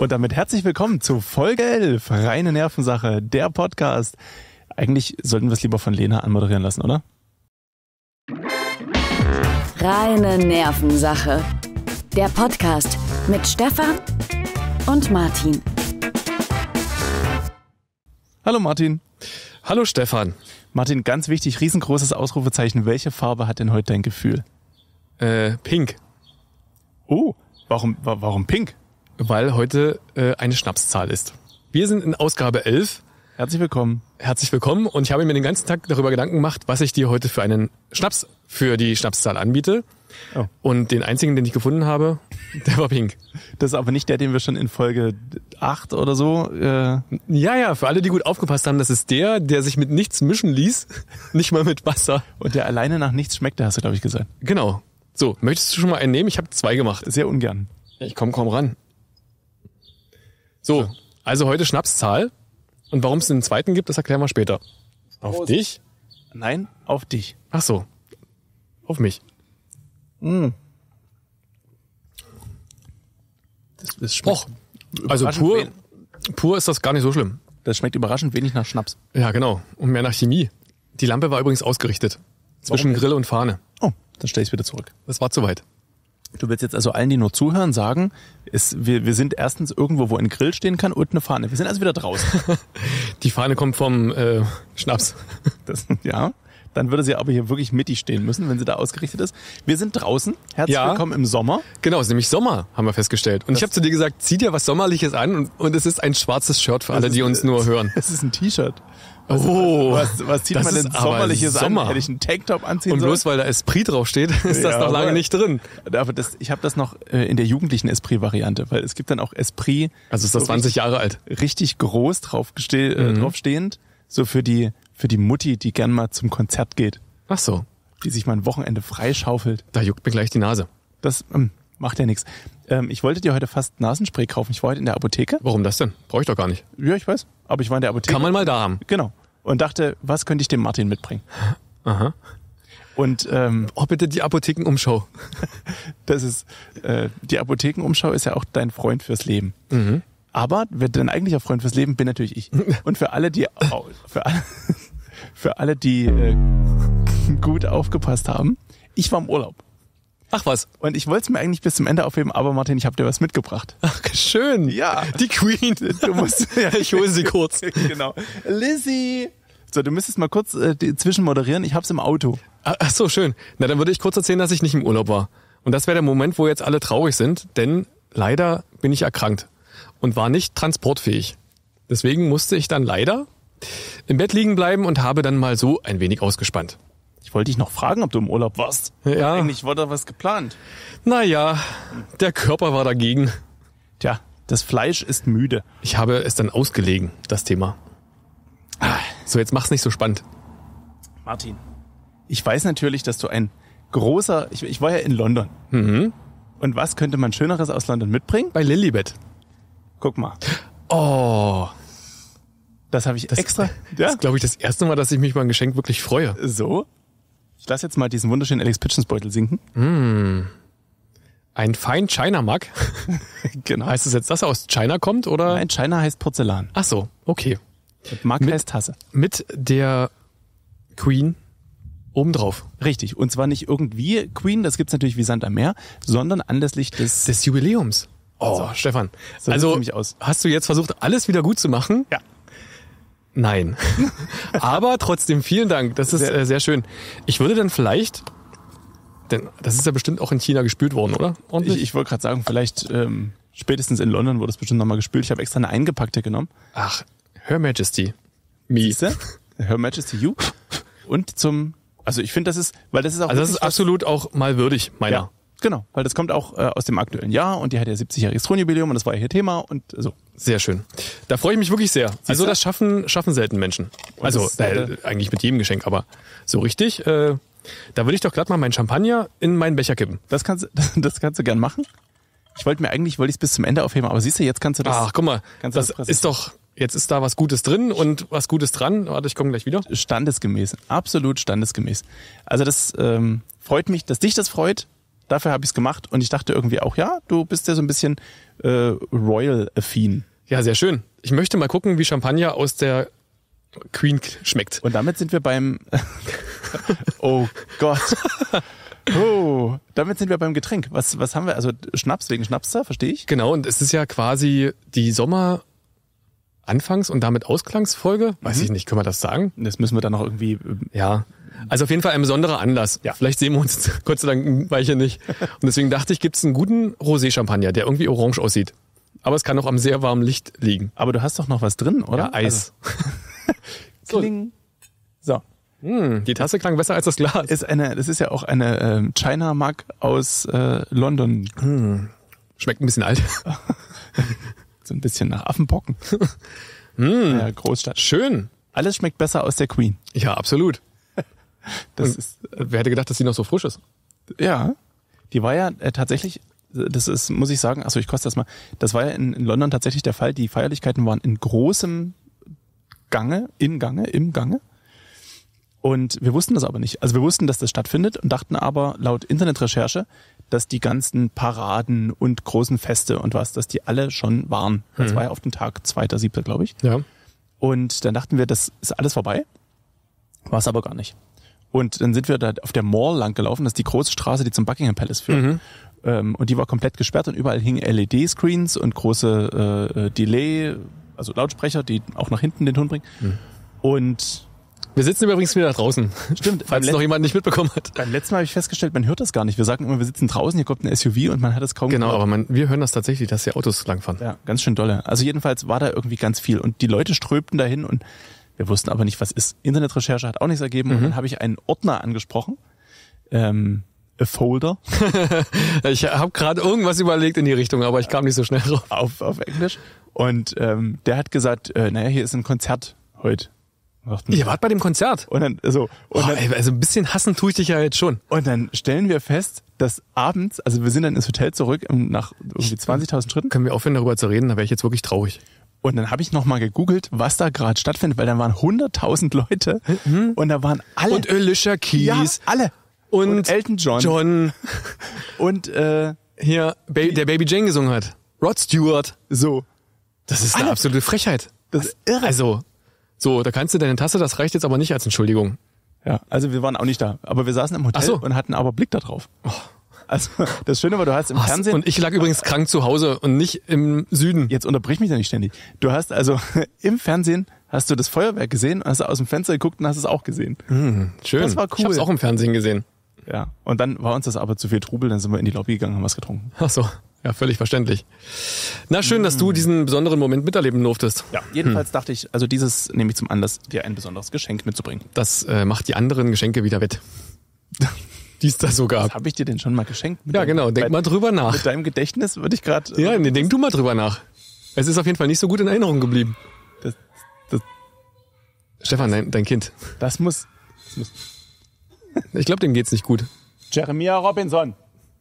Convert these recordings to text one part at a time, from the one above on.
Und damit herzlich willkommen zu Folge 11, reine Nervensache, der Podcast. Eigentlich sollten wir es lieber von Lena anmoderieren lassen, oder? Reine Nervensache, der Podcast mit Stefan und Martin. Hallo Martin. Hallo Stefan. Martin, ganz wichtig, riesengroßes Ausrufezeichen. Welche Farbe hat denn heute dein Gefühl? Pink. Oh, warum pink? Weil heute eine Schnapszahl ist. Wir sind in Ausgabe 11. Herzlich willkommen. Herzlich willkommen und ich habe mir den ganzen Tag darüber Gedanken gemacht, was ich dir heute für einen Schnaps für die Schnapszahl anbiete. Oh. Und den einzigen, den ich gefunden habe, der war pink. Das ist aber nicht der, den wir schon in Folge 8 oder so... Ja, für alle, die gut aufgepasst haben, das ist der sich mit nichts mischen ließ, nicht mal mit Wasser. Und der alleine nach nichts schmeckte, hast du, glaube ich, gesagt. Genau. So, möchtest du schon mal einen nehmen? Ich habe 2 gemacht. Sehr ungern. Ich komme kaum ran. So, also heute Schnapszahl. Und warum es den zweiten gibt, das erklären wir später. Auf dich? Nein, auf dich. Ach so, auf mich. Das schmeckt Also überraschend pur ist das gar nicht so schlimm. Das schmeckt überraschend wenig nach Schnaps. Ja, genau. Und mehr nach Chemie. Die Lampe war übrigens ausgerichtet. Zwischen Warum? Grill und Fahne. Oh, dann stell ich wieder zurück. Das war zu weit. Du willst jetzt also allen, die nur zuhören, sagen, wir sind erstens irgendwo, wo ein Grill stehen kann und eine Fahne. Wir sind also wieder draußen. Die Fahne kommt vom Schnaps. Ja, dann würde sie aber hier wirklich mittig stehen müssen, wenn sie da ausgerichtet ist. Wir sind draußen. Herzlich willkommen im Sommer. Genau, es ist nämlich Sommer, haben wir festgestellt. Und ich habe zu dir gesagt, zieh dir was Sommerliches an und es ist ein schwarzes Shirt für alle, die uns nur hören. Es ist ein T-Shirt. Was zieht das man denn ist aber Sommerliches Sommer. an? Hätte ich einen Tanktop anziehen Und sollen? bloß weil da Esprit draufsteht, ist das Ja, noch lange aber- nicht drin. Aber ich habe das noch in der jugendlichen Esprit-Variante, weil es gibt dann auch Esprit Also ist das 20 Jahre alt. richtig groß draufstehend, so für die Mutti, die gern mal zum Konzert geht, Ach so, die sich mal ein Wochenende freischaufelt. da juckt mir gleich die Nase. Das macht ja nichts. Ich wollte dir heute fast Nasenspray kaufen. Ich war heute in der Apotheke. Warum das denn? Brauche ich doch gar nicht. Ja, ich weiß. Aber ich war in der Apotheke. Kann man mal da haben. Genau. Und dachte, was könnte ich dem Martin mitbringen? Aha. Und Oh, bitte die Apothekenumschau. das ist die Apothekenumschau ist ja auch dein Freund fürs Leben. Mhm. Aber wer dein eigentlicher Freund fürs Leben bin natürlich ich. Und für alle, die gut aufgepasst haben, ich war im Urlaub. Ach was. Und ich wollte es mir eigentlich bis zum Ende aufheben, aber Martin, ich habe dir was mitgebracht. Ach, schön. Ja. Die Queen. Du musst, Ich hole sie kurz. Genau. Lizzie! So, du müsstest mal kurz zwischen moderieren. Ich hab's im Auto. Ach so, schön. Na, dann würde ich kurz erzählen, dass ich nicht im Urlaub war. Und das wäre der Moment, wo jetzt alle traurig sind, denn leider bin ich erkrankt und war nicht transportfähig. Deswegen musste ich dann leider im Bett liegen bleiben und habe dann mal so ein wenig ausgespannt. Ich wollte dich noch fragen, ob du im Urlaub warst. Ja. Eigentlich war da was geplant. Naja, der Körper war dagegen. Tja, das Fleisch ist müde. Ich habe es dann ausgelegen, das Thema. So, jetzt mach's nicht so spannend. Martin, ich weiß natürlich, dass du ein großer... Ich war ja in London. Mhm. Und was könnte man Schöneres aus London mitbringen? Bei Lilibet. Guck mal, Oh, das habe ich extra... das ist, glaube ich, das erste Mal, dass ich mich über ein Geschenk wirklich freue. So. Ich lasse jetzt mal diesen wunderschönen Alex Pitchens Beutel sinken. Ein Fine China Mug. Genau. Heißt es jetzt, dass er aus China kommt, oder? Nein, China heißt Porzellan. Ach so, okay. Und Mug heißt Tasse. Mit der Queen obendrauf. Richtig. Und zwar nicht irgendwie Queen, das gibt's natürlich wie Sand am Meer, sondern anlässlich des... Des Jubiläums. Oh, So. Stefan. So sieht's Also, nämlich aus. hast du jetzt versucht, alles wieder gut zu machen? Ja. Nein. Aber trotzdem, vielen Dank. Das ist sehr schön. Ich würde dann vielleicht, denn das ist ja bestimmt auch in China gespült worden, oder? Ordentlich? Ich wollte gerade sagen, vielleicht spätestens in London wurde es bestimmt nochmal gespült. Ich habe extra eine eingepackte genommen. Ach, Her Majesty. Me. Siehste? Her Majesty You. Und also ich finde, das ist auch Also das wirklich ist absolut auch mal würdig, meiner. Ja, genau, weil das kommt auch aus dem aktuellen Jahr und die hat ja 70-jähriges Thronjubiläum und das war ja hier Thema und so. Sehr schön. Da freue ich mich wirklich sehr. Also du? das schaffen selten Menschen. Also das- eigentlich mit jedem Geschenk, aber so richtig, da würde ich doch glatt mal meinen Champagner in meinen Becher kippen. Das kannst du gern machen. Ich wollte es bis zum Ende aufheben, aber siehst du, jetzt kannst du das... Ach, guck mal, Kannst du das das ist doch, jetzt ist da was Gutes drin und was Gutes dran. Warte, ich komme gleich wieder. Standesgemäß, absolut standesgemäß. Also das freut mich, dass dich das freut. dafür habe ich es gemacht und ich dachte irgendwie auch, ja, du bist ja so ein bisschen Royal-affin. Ja, sehr schön. Ich möchte mal gucken, wie Champagner aus der Queen schmeckt. Und damit sind wir beim oh Gott. Oh, damit sind wir beim Getränk. Was haben wir? Also Schnaps wegen Schnapster, verstehe ich? Genau, und es ist ja quasi die Sommer-Anfangs- und damit Ausklangsfolge. Weiß ich nicht, können wir das sagen? Das müssen wir dann noch irgendwie... Ja, also auf jeden Fall ein besonderer Anlass. Ja. Vielleicht sehen wir uns Gott sei Dank ein Weilchen nicht. Und deswegen dachte ich, gibt's einen guten Rosé-Champagner, der irgendwie orange aussieht. Aber es kann auch am sehr warmen Licht liegen. Aber du hast doch noch was drin, oder? Ja, Eis. Also, kling. So. Die Tasse klang besser als das Glas. Das ist ja auch eine China Mug aus London. Schmeckt ein bisschen alt. So ein bisschen nach Affenpocken. Ja, Großstadt. Schön. Alles schmeckt besser aus der Queen. Ja, absolut. Das ist, Wer hätte gedacht, dass die noch so frisch ist? ja, die war ja tatsächlich, das ist, muss ich sagen, achso, ich koste das mal, das war ja in London tatsächlich der Fall, die Feierlichkeiten waren in großem im Gange. Und wir wussten das aber nicht. Also wir wussten, dass das stattfindet und dachten aber laut Internetrecherche, dass die ganzen Paraden und großen Feste und was, dass die alle schon waren. Das war ja auf den Tag 2.7., glaube ich. Ja. Und dann dachten wir, das ist alles vorbei. War es aber gar nicht. Und dann sind wir da auf der Mall lang gelaufen, das ist die große Straße, die zum Buckingham Palace führt. Und die war komplett gesperrt und überall hingen LED-Screens und große Delay, also Lautsprecher, die auch nach hinten den Ton bringen. Und Wir sitzen übrigens wieder draußen. stimmt, Falls noch jemand nicht mitbekommen hat. beim letzten Mal habe ich festgestellt, man hört das gar nicht. Wir sagen immer, wir sitzen draußen, hier kommt ein SUV und man hat es kaum Genau, gehört. aber wir hören das tatsächlich, dass hier Autos langfahren. Ja, ganz schön dolle. Also jedenfalls war da irgendwie ganz viel und die Leute strömten dahin und wir wussten aber nicht, was ist. Internetrecherche hat auch nichts ergeben und dann habe ich einen Ordner angesprochen, a Folder Ich habe gerade irgendwas überlegt in die Richtung, aber ich kam nicht so schnell drauf. auf Englisch und der hat gesagt, naja, hier ist ein Konzert heute. Ihr wart bei dem Konzert. Und dann so und dann, Also ein bisschen hassen tue ich dich ja jetzt schon. und dann stellen wir fest, dass abends, also wir sind dann ins Hotel zurück nach irgendwie 20.000 Schritten. Können wir aufhören, darüber zu reden? Da wäre ich jetzt wirklich traurig. Und dann habe ich nochmal gegoogelt, was da gerade stattfindet, weil da waren 100.000 Leute und da waren alle. Und Alicia Keys. Ja, alle. Und Elton John. John. Und Hier, der Baby Jane gesungen hat. Rod Stewart. so. Das ist eine Alle. absolute Frechheit. Das ist irre. Also, so, da kannst du deine Tasse, das reicht jetzt aber nicht als Entschuldigung. Ja, also wir waren auch nicht da. Aber wir saßen im Hotel Ach so. und hatten aber Blick da drauf. Also das Schöne war, du hast im Fernsehen... Und ich lag übrigens krank zu Hause und nicht im Süden. Jetzt unterbrich mich ja nicht ständig. Du hast also im Fernsehen hast du das Feuerwerk gesehen, hast du aus dem Fenster geguckt und hast es auch gesehen. Schön. Das war cool. Ich hab's auch im Fernsehen gesehen. Ja. Und dann war uns das aber zu viel Trubel, dann sind wir in die Lobby gegangen und haben was getrunken. Ach so, ja, völlig verständlich. Na schön, dass du diesen besonderen Moment miterleben durftest. Ja. Jedenfalls dachte ich, also dieses nehme ich zum Anlass, dir ein besonderes Geschenk mitzubringen. Das macht die anderen Geschenke wieder wett. Die es da so gab. Was habe ich dir denn schon mal geschenkt? Ja, genau. Denk mal drüber nach. Mit deinem Gedächtnis würde ich gerade... Ja, nee, denk du mal drüber nach. Es ist auf jeden Fall nicht so gut in Erinnerung geblieben. Das Stefan, dein Kind. muss... Ich glaube, dem geht's nicht gut. Jeremiah Robinson.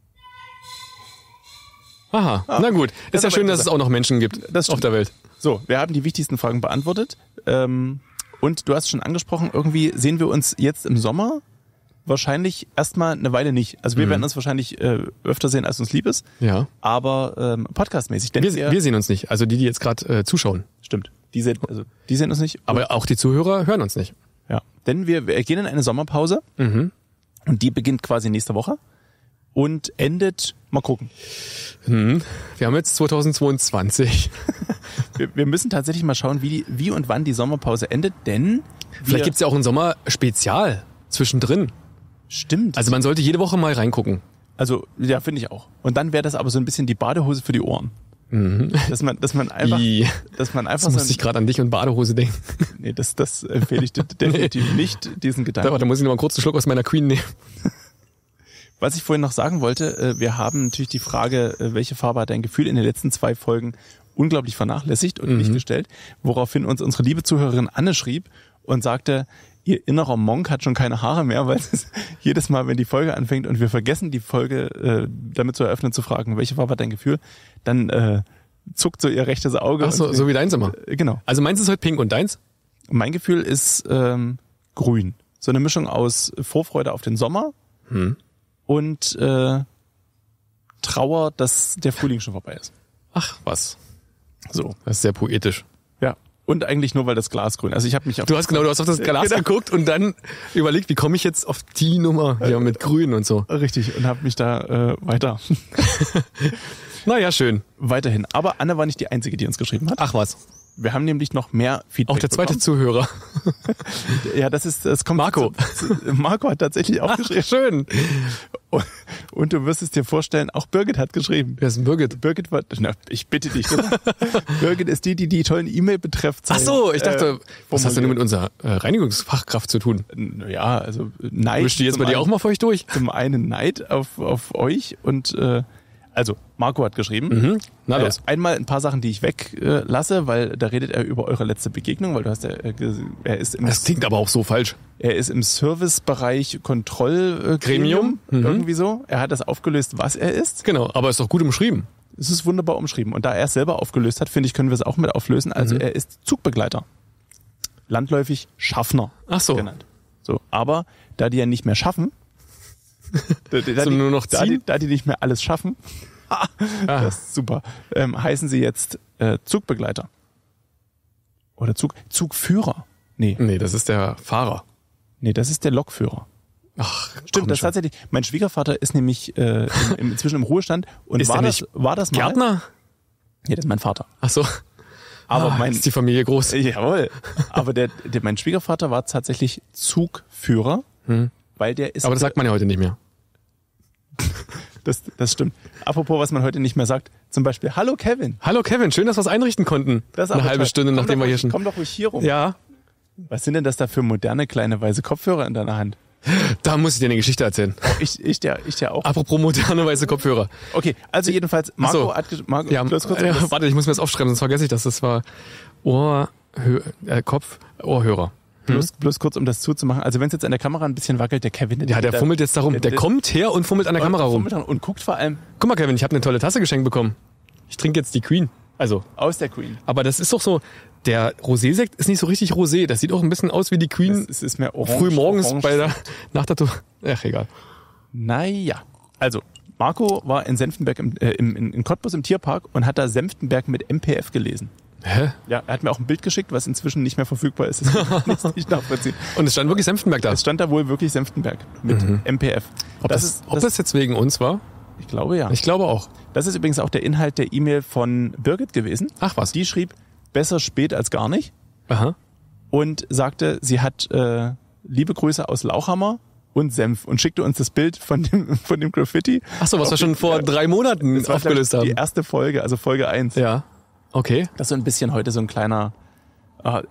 Aha, na gut. Ist ja aber schön, dass es auch noch Menschen gibt Das auf stimmt. der Welt. So, wir haben die wichtigsten Fragen beantwortet. Und du hast schon angesprochen, irgendwie sehen wir uns jetzt im Sommer wahrscheinlich erstmal eine Weile nicht. Also wir werden uns wahrscheinlich öfter sehen, als uns lieb ist. Ja. Aber podcastmäßig. Denn Wir sehen uns nicht. Also die jetzt gerade zuschauen. stimmt. Die sehen uns nicht. Aber auch die Zuhörer hören uns nicht. Ja. Denn wir gehen in eine Sommerpause. Und die beginnt quasi nächste Woche. Und endet, mal gucken. Wir haben jetzt 2022. Wir müssen tatsächlich mal schauen, wie und wann die Sommerpause endet, denn Vielleicht gibt's ja auch ein Sommerspezial zwischendrin. Stimmt. Also man sollte jede Woche mal reingucken. Also, ja, finde ich auch. Und dann wäre das aber so ein bisschen die Badehose für die Ohren. Dass man einfach, dass man einfach Das musste ich gerade an dich und Badehose denken. nee, das empfehle ich dir definitiv nicht, diesen Gedanken. Da muss ich noch mal kurz einen Schluck aus meiner Queen nehmen. Was ich vorhin noch sagen wollte, wir haben natürlich die Frage, welche Farbe hat dein Gefühl in den letzten 2 Folgen unglaublich vernachlässigt und nicht gestellt, woraufhin uns unsere liebe Zuhörerin Anne schrieb und sagte, ihr innerer Monk hat schon keine Haare mehr, weil es jedes Mal, wenn die Folge anfängt und wir vergessen, die Folge damit zu eröffnen, zu fragen, welche Farbe hat dein Gefühl, dann zuckt so ihr rechtes Auge. Ach so, so wie deins immer. Genau. Also meins ist heute pink und deins? Mein Gefühl ist grün. So eine Mischung aus Vorfreude auf den Sommer und Trauer, dass der Frühling schon vorbei ist. Ach, was. So. Das ist sehr poetisch. Ja. Und eigentlich nur, weil das Glas grün. Also ich habe mich Du hast auf das Glas geguckt und dann überlegt, wie komme ich jetzt auf die Nummer hier mit grün und so. Richtig. Und habe mich da weiter. Naja, schön. Weiterhin. Aber Anne war nicht die Einzige, die uns geschrieben hat. Ach was. Wir haben nämlich noch mehr Feedback Auch der zweite bekommen. Zuhörer. Ja, das kommt. Marco. Marco hat tatsächlich auch geschrieben. Schön. Und du wirst es dir vorstellen, auch Birgit hat geschrieben. Wer ist denn Birgit? Birgit war, na, ich bitte dich. Birgit ist die tollen E-Mail-Betreffzeilen. Ach so, ich dachte, was hast du denn mit formuliert. unserer Reinigungsfachkraft zu tun? Ja, also Neid. Wischt die jetzt zum bei dir einen- auch mal für euch durch? Zum einen Neid auf euch und also Marco hat geschrieben. Na los. Einmal ein paar Sachen, die ich weglasse, weil da redet er über eure letzte Begegnung, weil du hast er ist im Das klingt aber auch so falsch. Er ist im Servicebereich Kontrollgremium, Gremium. irgendwie so. Er hat das aufgelöst, was er ist. Genau, aber ist doch gut umschrieben. Es ist wunderbar umschrieben. Und da er es selber aufgelöst hat, finde ich, können wir es auch mit auflösen. Also er ist Zugbegleiter. Landläufig Schaffner Ach so. genannt. So, aber da die ja nicht mehr schaffen, Nur noch ziehen? da die nicht mehr alles schaffen, das ist super, heißen sie jetzt Zugbegleiter. Oder Zugführer. Nee, das ist der Fahrer. das ist der Lokführer. Ach, Stimmt, das ist tatsächlich. Mein Schwiegervater ist nämlich inzwischen im Ruhestand und Ist war der das mal? Gärtner? Ja, das ist mein Vater. Ach so. Aber ist die Familie groß. jawohl. Aber mein Schwiegervater war tatsächlich Zugführer, weil der ist. Aber das sagt man ja heute nicht mehr. Das stimmt. Apropos, was man heute nicht mehr sagt, zum Beispiel, hallo Kevin. Hallo Kevin, schön, dass wir es einrichten konnten. Das ist Eine aber halbe toll. Stunde, nachdem wir hier schon... Komm doch ruhig hier rum. Ja, Was sind denn das da für moderne, kleine, weiße Kopfhörer in deiner Hand? da muss ich dir eine Geschichte erzählen. Ich dir auch. Apropos moderne weiße Kopfhörer. Okay, also jedenfalls, Marco so. hat Marco, Ja, bloß kurz, warte, ich muss mir das aufschreiben, sonst vergesse ich das. Das war Ohrhörer. bloß kurz, um das zuzumachen. Also wenn es jetzt an der Kamera ein bisschen wackelt, der Kevin... Ja, der fummelt jetzt darum. Der kommt her und fummelt an der Kamera rum. Und guckt vor allem Guck mal, Kevin, ich habe eine tolle Tasse geschenkt bekommen. Ich trinke jetzt die Queen. Also, aus der Queen. aber das ist doch so, der Rosé-Sekt ist nicht so richtig Rosé. Das sieht auch ein bisschen aus wie die Queen Es ist mehr orange. früh morgens orange. nach der Ach, egal. Naja, also Marco war in Senftenberg in Cottbus im Tierpark und hat da Senftenberg mit MPF gelesen. Hä? Ja, er hat mir auch ein Bild geschickt, was inzwischen nicht mehr verfügbar ist. Das kann ich nicht nachvollziehen. Und es stand wirklich Senftenberg da. Es stand da wohl wirklich Senftenberg mit MPF. Ob das jetzt wegen uns war? Ich glaube ja. Ich glaube auch. Das ist übrigens auch der Inhalt der E-Mail von Birgit gewesen. Ach was. Die schrieb, besser spät als gar nicht. Aha. Und sagte, sie hat liebe Grüße aus Lauchhammer und Senf und schickte uns das Bild von dem Graffiti. Ach so, was wir schon vor 3 Monaten Das war, aufgelöst glaub ich, haben. Die erste Folge, also Folge 1. Ja. Okay. Das ist so ein bisschen heute so ein kleiner eine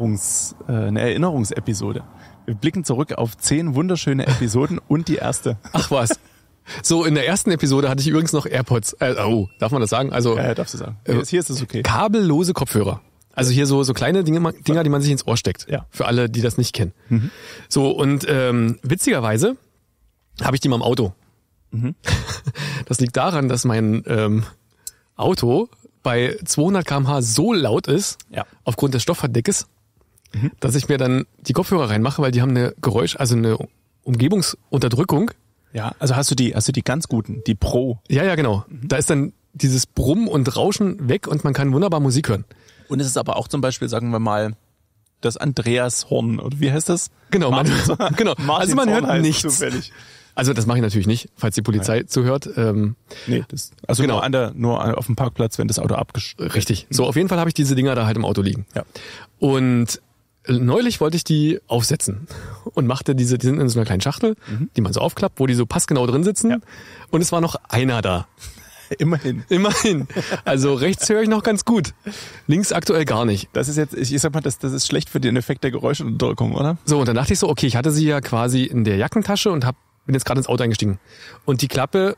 Erinnerungsepisode. Wir blicken zurück auf 10 wunderschöne Episoden und die erste. Ach was. So, in der ersten Episode hatte ich übrigens noch AirPods. Darf man das sagen? Also Darfst du sagen. Hier ist es okay. kabellose Kopfhörer. Also hier so kleine Dinger, die man sich ins Ohr steckt. Ja. Für alle, die das nicht kennen. So, und witzigerweise habe ich die mal im Auto. Das liegt daran, dass mein Auto bei 200 km/h so laut ist, Ja. aufgrund des Stoffverdeckes, dass ich mir dann die Kopfhörer reinmache, weil die haben eine eine Umgebungsunterdrückung. Ja, also hast du die ganz guten, die Pro. Ja, genau. Da ist dann dieses Brummen und Rauschen weg und man kann wunderbar Musik hören. Und es ist aber auch zum Beispiel, sagen wir mal, das Andreashorn, oder wie heißt das? Genau, also man hört heißt nichts. Zufällig. Also das mache ich natürlich nicht, falls die Polizei zuhört. Nee, also Genau. nur auf dem Parkplatz, wenn das Auto abgestellt. Richtig. So, auf jeden Fall habe ich diese Dinger da halt im Auto liegen. Ja. Und neulich wollte ich die aufsetzen und machte die sind in so einer kleinen Schachtel, die man so aufklappt, wo die so passgenau drin sitzen. Ja. Und es war noch einer da. Immerhin. Immerhin. Also rechts höre ich noch ganz gut. Links aktuell gar nicht. Das ist jetzt, ich sag mal, das ist schlecht für den Effekt der Geräuschunterdrückung, oder? So, und dann dachte ich so, okay, ich hatte sie ja quasi in der Jackentasche und bin jetzt gerade ins Auto eingestiegen. Und die Klappe,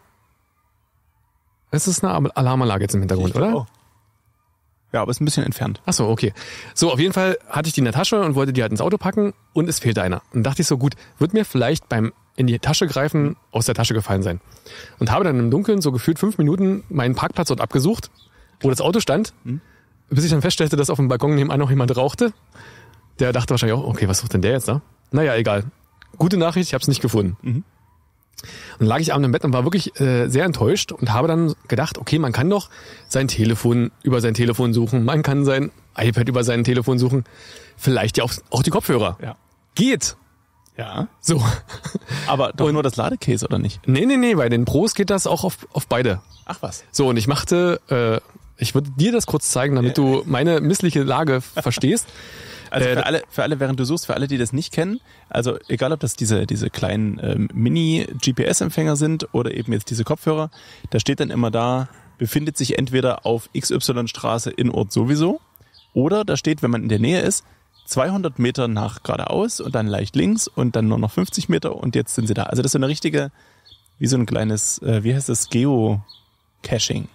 es ist eine Alarmanlage jetzt im Hintergrund, oder? Oh. Ja, aber ist ein bisschen entfernt. Ach so, okay. So, auf jeden Fall hatte ich die in der Tasche und wollte die halt ins Auto packen und es fehlte einer. Und dachte ich so, gut, wird mir vielleicht beim in die Tasche greifen aus der Tasche gefallen sein. Und habe dann im Dunkeln so gefühlt 5 Minuten meinen Parkplatz dort abgesucht, wo das Auto stand, bis ich dann feststellte, dass auf dem Balkon nebenan noch jemand rauchte. Der dachte wahrscheinlich auch, okay, was sucht denn der jetzt da? Naja, egal. Gute Nachricht, ich habe es nicht gefunden. Und lag ich abends im Bett und war wirklich sehr enttäuscht und habe dann gedacht, okay, man kann doch sein Telefon über sein Telefon suchen, man kann sein iPad über sein Telefon suchen, vielleicht ja auch die Kopfhörer. Ja. Geht. Ja. So. Aber doch nur das Ladecase, oder nicht? Nee, bei den Pros geht das auch auf beide. Ach was. So, und ich machte, ich würde dir das kurz zeigen, damit du meine missliche Lage verstehst. Also für alle, während du suchst, für alle, die das nicht kennen, also egal ob das diese kleinen Mini-GPS-Empfänger sind oder eben jetzt diese Kopfhörer, da steht dann immer da, befindet sich entweder auf XY-Straße in Ort sowieso oder da steht, wenn man in der Nähe ist, 200 Meter nach geradeaus und dann leicht links und dann nur noch 50 Meter und jetzt sind sie da. Also das ist so eine richtige, wie so ein kleines, wie heißt das, Geocaching.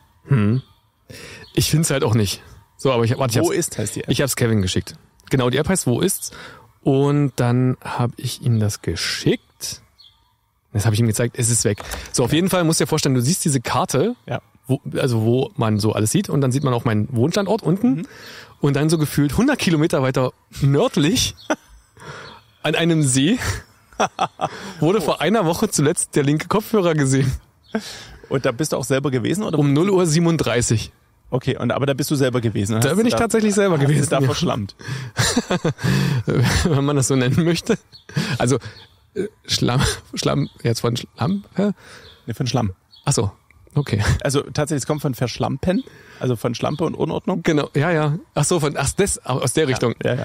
Ich find's halt auch nicht. So, aber Wo ist, heißt die App? Ich hab's Kevin geschickt. Genau, die App heißt Wo ist's? Und dann habe ich ihm das geschickt. Das habe ich ihm gezeigt, es ist weg. So, auf jeden Fall musst du dir vorstellen, du siehst diese Karte, Ja. wo man so alles sieht und dann sieht man auch meinen Wohnstandort unten und dann so gefühlt 100 Kilometer weiter nördlich an einem See wurde vor einer Woche zuletzt der linke Kopfhörer gesehen. Und da bist du auch selber gewesen? Oder? Um 0:37 Uhr. Okay, aber da bist du selber gewesen. Da bin ich tatsächlich selber gewesen. Hast du da verschlammt. Wenn man das so nennen möchte. Also Schlamm, jetzt von Schlamm? Ne, von Schlamm. Ach so, okay. Also tatsächlich, es kommt von Verschlampen, also von Schlampe und Unordnung. Genau, ja. Ach so, aus der Richtung. Ja.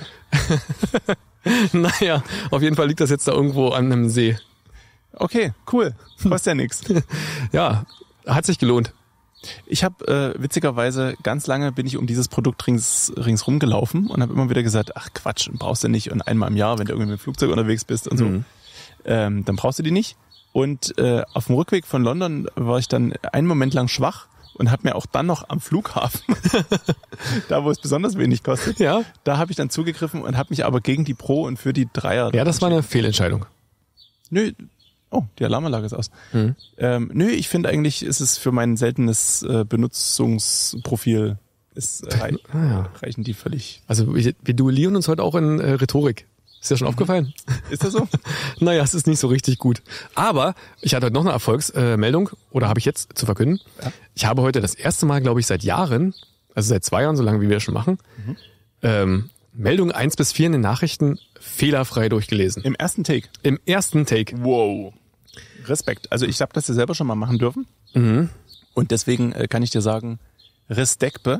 Naja, auf jeden Fall liegt das jetzt da irgendwo an einem See. Okay, cool. Kostet ja nichts. Ja, hat sich gelohnt. Ich habe witzigerweise ganz lange bin ich um dieses Produkt ringsrum gelaufen und habe immer wieder gesagt, ach Quatsch, brauchst du nicht. Und einmal im Jahr, wenn du irgendwie mit dem Flugzeug unterwegs bist und so, dann brauchst du die nicht. Und auf dem Rückweg von London war ich dann einen Moment lang schwach und habe mir auch dann noch am Flughafen, da wo es besonders wenig kostet, Ja. da habe ich dann zugegriffen und habe mich aber gegen die Pro und für die Dreier. Ja, das war eine Fehlentscheidung. Nö. Oh, die Alarmanlage ist aus. Nö, ich finde eigentlich, ist es für mein seltenes Benutzungsprofil reichen die völlig. Also wir duellieren uns heute auch in Rhetorik. Ist dir schon aufgefallen? Ist das so? Naja, es ist nicht so richtig gut. Aber ich hatte heute noch eine Erfolgsmeldung, oder habe ich jetzt zu verkünden. Ja. Ich habe heute das erste Mal, glaube ich, seit Jahren, also seit 2 Jahren, so lange wie wir das schon machen, Meldung 1 bis 4 in den Nachrichten fehlerfrei durchgelesen. Im ersten Take. Im ersten Take. Wow. Respekt. Also ich habe das ja selber schon mal machen dürfen. Und deswegen kann ich dir sagen, Restekpe,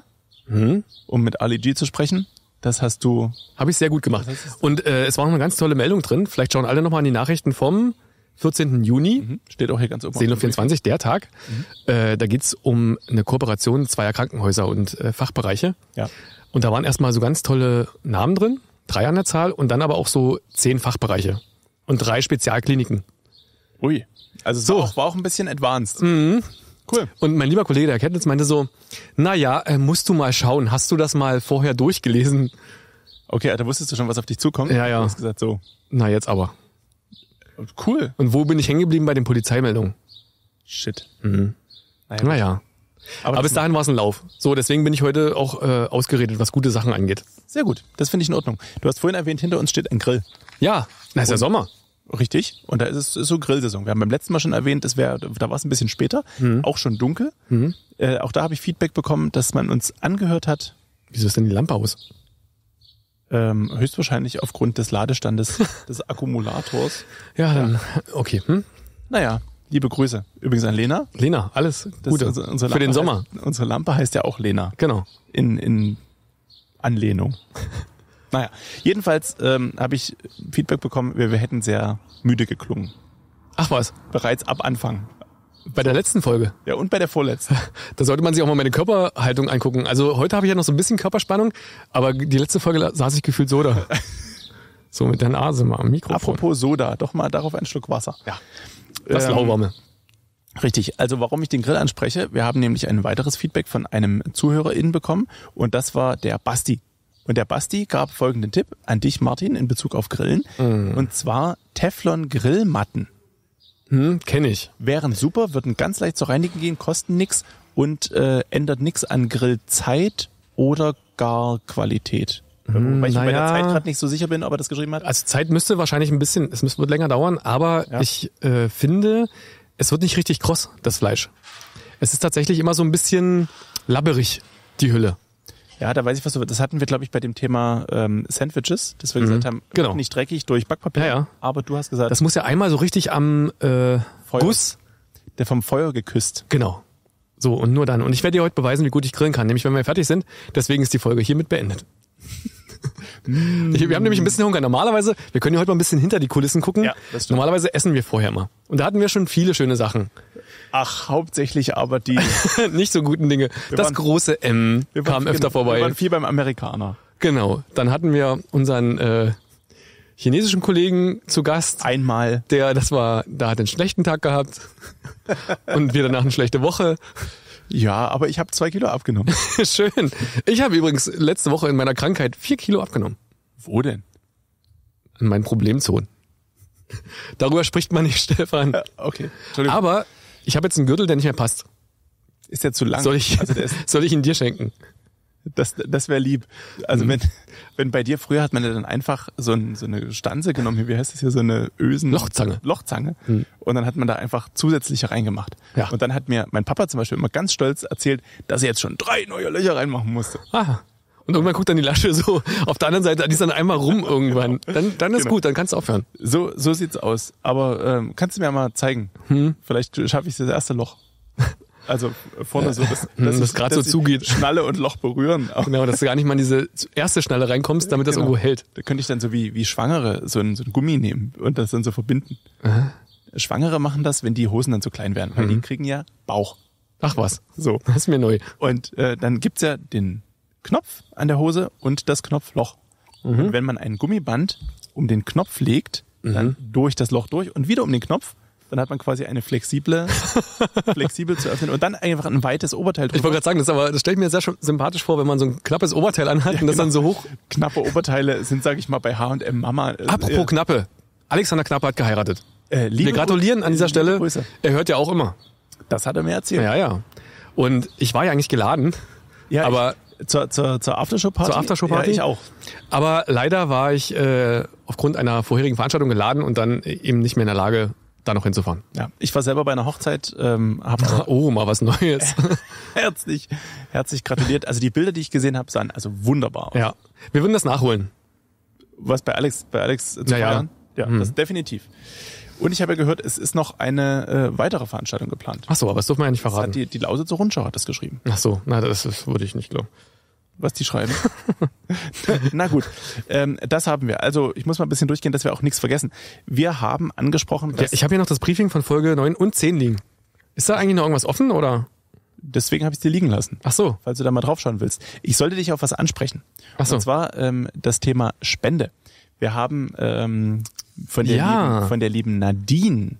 um mit Ali G zu sprechen. Das hast du... Habe ich sehr gut gemacht. Und es war noch eine ganz tolle Meldung drin. Vielleicht schauen alle nochmal an die Nachrichten vom 14. Juni. Steht auch hier ganz oben. 10:24, der Tag. Da geht's um eine Kooperation zweier Krankenhäuser und Fachbereiche. Ja. Und da waren erstmal so ganz tolle Namen drin, 3 an der Zahl, und dann aber auch so 10 Fachbereiche und 3 Spezialkliniken. Ui. Also es war auch ein bisschen advanced. Cool. Und mein lieber Kollege der Erkenntnis meinte so, naja, musst du mal schauen, hast du das mal vorher durchgelesen? Okay, da wusstest du schon, was auf dich zukommt. Ja. Du hast gesagt, so. Na, jetzt aber. Cool. Und wo bin ich hängen geblieben bei den Polizeimeldungen? Shit. Naja. Aber bis dahin war es ein Lauf. So, deswegen bin ich heute auch ausgeredet, was gute Sachen angeht. Sehr gut. Das finde ich in Ordnung. Du hast vorhin erwähnt, hinter uns steht ein Grill. Ja, na, ist ja Sommer. Richtig. Und da ist so Grillsaison. Wir haben beim letzten Mal schon erwähnt, da war es ein bisschen später, auch schon dunkel. Auch da habe ich Feedback bekommen, dass man uns angehört hat. Wieso ist denn die Lampe aus? Höchstwahrscheinlich aufgrund des Ladestandes des Akkumulators. Ja, dann, okay. Naja, liebe Grüße. Übrigens an Lena. Lena, alles Gute unsere für den Sommer. Unsere Lampe heißt ja auch Lena. Genau. In Anlehnung. Naja, jedenfalls habe ich Feedback bekommen, wir hätten sehr müde geklungen. Ach was, Bereits ab Anfang. bei der letzten Folge. Ja, und bei der vorletzten. Da sollte man sich auch mal meine Körperhaltung angucken. Also heute habe ich ja noch so ein bisschen Körperspannung, aber die letzte Folge saß ich gefühlt so da. So mit der Nase mal am Mikrofon. Apropos Soda, doch mal darauf einen Schluck Wasser. Ja, das lauwarme. Richtig, also warum ich den Grill anspreche, wir haben nämlich ein weiteres Feedback von einem ZuhörerInnen bekommen und das war der Basti. Und der Basti gab folgenden Tipp an dich, Martin, in Bezug auf Grillen. Und zwar Teflon-Grillmatten. Kenne ich. Wären super, würden ganz leicht zu reinigen gehen, kosten nix und ändert nix an Grillzeit oder gar Qualität. Weil ich mir bei der Zeit gerade nicht so sicher bin, ob er das geschrieben hat. Also Zeit müsste wahrscheinlich wird länger dauern, aber ich finde, es wird nicht richtig kross, das Fleisch. Es ist tatsächlich immer so ein bisschen labberig, die Hülle. Ja, da weiß ich, was du. Das hatten wir, glaube ich, bei dem Thema Sandwiches, dass wir gesagt haben, nicht dreckig durch Backpapier. Ja. Aber du hast gesagt, das muss ja einmal so richtig am Guss, der vom Feuer geküsst. Genau. So, und nur dann. Und ich werde dir heute beweisen, wie gut ich grillen kann, nämlich wenn wir fertig sind. Deswegen ist die Folge hiermit beendet. Wir haben nämlich ein bisschen Hunger. Normalerweise, wir können ja heute mal ein bisschen hinter die Kulissen gucken. Ja, das stimmt. Normalerweise essen wir vorher mal. Und da hatten wir schon viele schöne Sachen. Ach, hauptsächlich aber die nicht so guten Dinge. Das große M kam öfter vorbei. Wir waren viel beim Amerikaner. Genau. Dann hatten wir unseren chinesischen Kollegen zu Gast. Einmal. Da hat einen schlechten Tag gehabt. Und wir danach eine schlechte Woche. Ja, aber ich habe 2 Kilo abgenommen. Schön. Ich habe übrigens letzte Woche in meiner Krankheit 4 Kilo abgenommen. Wo denn? An meinen Problemzonen. Darüber spricht man nicht, Stefan. Ja, okay. Entschuldigung. Aber ich habe jetzt einen Gürtel, der nicht mehr passt. Ist der zu lang? Soll ich ihn dir schenken? Das wäre lieb. Also wenn bei dir früher hat man ja dann einfach so eine Stanze genommen, wie heißt das hier, so eine Lochzange. Und dann hat man da einfach zusätzliche reingemacht. Ja. Und dann hat mir mein Papa zum Beispiel immer ganz stolz erzählt, dass er jetzt schon 3 neue Löcher reinmachen musste. Ah. Und irgendwann guckt dann die Lasche so auf der anderen Seite, die ist dann einmal rum irgendwann. Dann ist gut, dann kannst du aufhören. So sieht's aus. Aber kannst du mir mal zeigen? Vielleicht schaffe ich das erste Loch. Also vorne so, dass gerade so zugeht. Schnalle und Loch berühren. Genau, dass du gar nicht mal in diese erste Schnalle reinkommst, damit das irgendwo hält. Da könnte ich dann so wie Schwangere so ein Gummi nehmen und das dann so verbinden. Aha. Schwangere machen das, wenn die Hosen dann zu klein werden, weil die kriegen ja Bauch. Ach was, so. Das ist mir neu. Und dann gibt's ja den Knopf an der Hose und das Knopfloch. Und wenn man ein Gummiband um den Knopf legt, dann durch das Loch durch und wieder um den Knopf, dann hat man quasi eine flexibel zu öffnen und dann einfach ein weites Oberteil drüber. Ich wollte gerade sagen, das stelle ich mir sehr sympathisch vor, wenn man so ein knappes Oberteil anhat und das dann so hoch... Knappe Oberteile sind, sage ich mal, bei H&M Mama... Apropos Knappe. Alexander Knappe hat geheiratet. Wir gratulieren an dieser Stelle. Grüße. Er hört ja auch immer. Das hat er mir erzählt. Ja. Und ich war ja eigentlich geladen. Ja, aber zur Aftershow-Party? Zur Aftershow-Party? Ja, ich auch. Aber leider war ich aufgrund einer vorherigen Veranstaltung geladen und dann eben nicht mehr in der Lage, da noch hinzufahren. Ja, ich war selber bei einer Hochzeit. Mal was Neues. herzlich gratuliert. Also die Bilder, die ich gesehen habe, sahen also wunderbar aus. Ja, wir würden das nachholen. Was bei Alex zu feiern? Ja, das definitiv. Und ich habe ja gehört, es ist noch eine weitere Veranstaltung geplant. Ach so, aber das dürfen wir ja nicht verraten. Das hat die Lausitzer Rundschau hat das geschrieben. Ach so, das würde ich nicht glauben. Was die schreiben. Na gut, das haben wir. Also ich muss mal ein bisschen durchgehen, dass wir auch nichts vergessen. Wir haben angesprochen, dass... Ja, ich habe hier noch das Briefing von Folge 9 und 10 liegen. Ist da eigentlich noch irgendwas offen, oder? Deswegen habe ich es dir liegen lassen. Ach so. Falls du da mal draufschauen willst. Ich sollte dich auf was ansprechen. Ach so. Und zwar das Thema Spende. Wir haben von der lieben Nadine...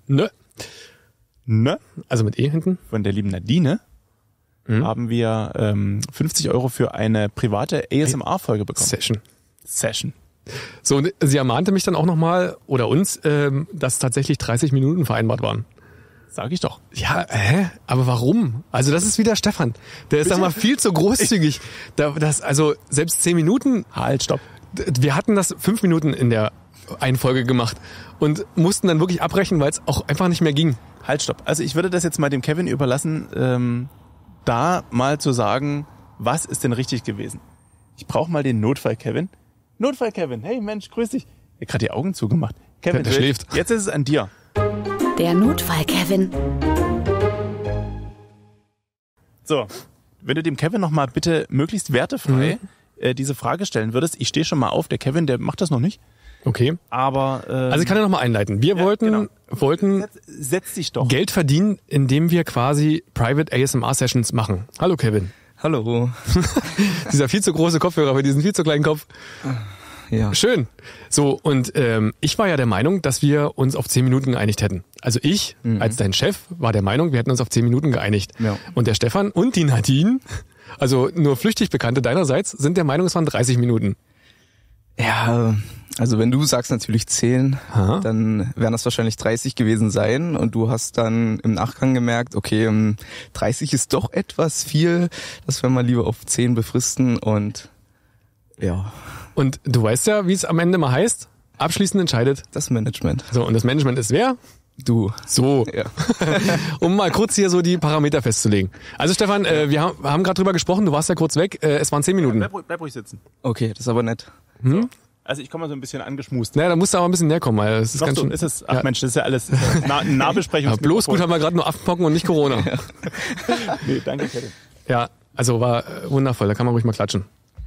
Ne? Also mit E hinten? Von der lieben Nadine haben wir 50 € für eine private ASMR-Folge bekommen. Session. So, und sie ermahnte mich dann auch nochmal, oder uns, dass tatsächlich 30 Minuten vereinbart waren. Sag ich doch. Ja, aber warum? Also das ist wieder Stefan. Der ist, sag mal, viel zu großzügig. Also selbst 10 Minuten... Halt, stopp. Wir hatten das 5 Minuten in der einen Folge gemacht und mussten dann wirklich abbrechen, weil es auch einfach nicht mehr ging. Halt, stopp. Also ich würde das jetzt mal dem Kevin überlassen, da mal zu sagen, was ist denn richtig gewesen? Ich brauche mal den Notfall, Kevin. Notfall, Kevin. Hey Mensch, grüß dich. Er hat gerade die Augen zugemacht. Kevin, der schläft. Jetzt ist es an dir. Der Notfall, Kevin. So, wenn du dem Kevin nochmal bitte möglichst wertefrei diese Frage stellen würdest. Ich stehe schon mal auf, der Kevin, der macht das noch nicht. Okay. Aber also ich kann ja nochmal einleiten. Wir wollten Setz dich doch. Geld verdienen, indem wir quasi Private ASMR-Sessions machen. Hallo Kevin. Hallo. Dieser viel zu große Kopfhörer für diesen viel zu kleinen Kopf. Ja. Schön. So, und ich war ja der Meinung, dass wir uns auf 10 Minuten geeinigt hätten. Also ich, als dein Chef, war der Meinung, wir hätten uns auf 10 Minuten geeinigt. Ja. Und der Stefan und die Nadine, also nur flüchtig Bekannte deinerseits, sind der Meinung, es waren 30 Minuten. Ja, also wenn du sagst natürlich 10, dann werden das wahrscheinlich 30 gewesen sein und du hast dann im Nachgang gemerkt, okay, 30 ist doch etwas viel, das werden wir lieber auf 10 befristen und ja. Und du weißt ja, wie es am Ende mal heißt. Abschließend entscheidet Das Management. So, und das Management ist wer? Du. So. Ja. Um mal kurz hier so die Parameter festzulegen. Also Stefan, wir haben gerade drüber gesprochen, du warst ja kurz weg. Es waren 10 Minuten. Bleib ruhig sitzen. Okay, das ist aber nett. Also ich komme mal so ein bisschen angeschmust. Naja, da musst du aber ein bisschen näher kommen, weil es ist Doch, ganz so schön. ist es. Ach Mensch, das ist ja alles Nahbesprechung. Ja, bloß gut haben wir gerade nur Affenpocken und nicht Corona. Nee, danke, Kevin. Ja, also war wundervoll, da kann man ruhig mal klatschen.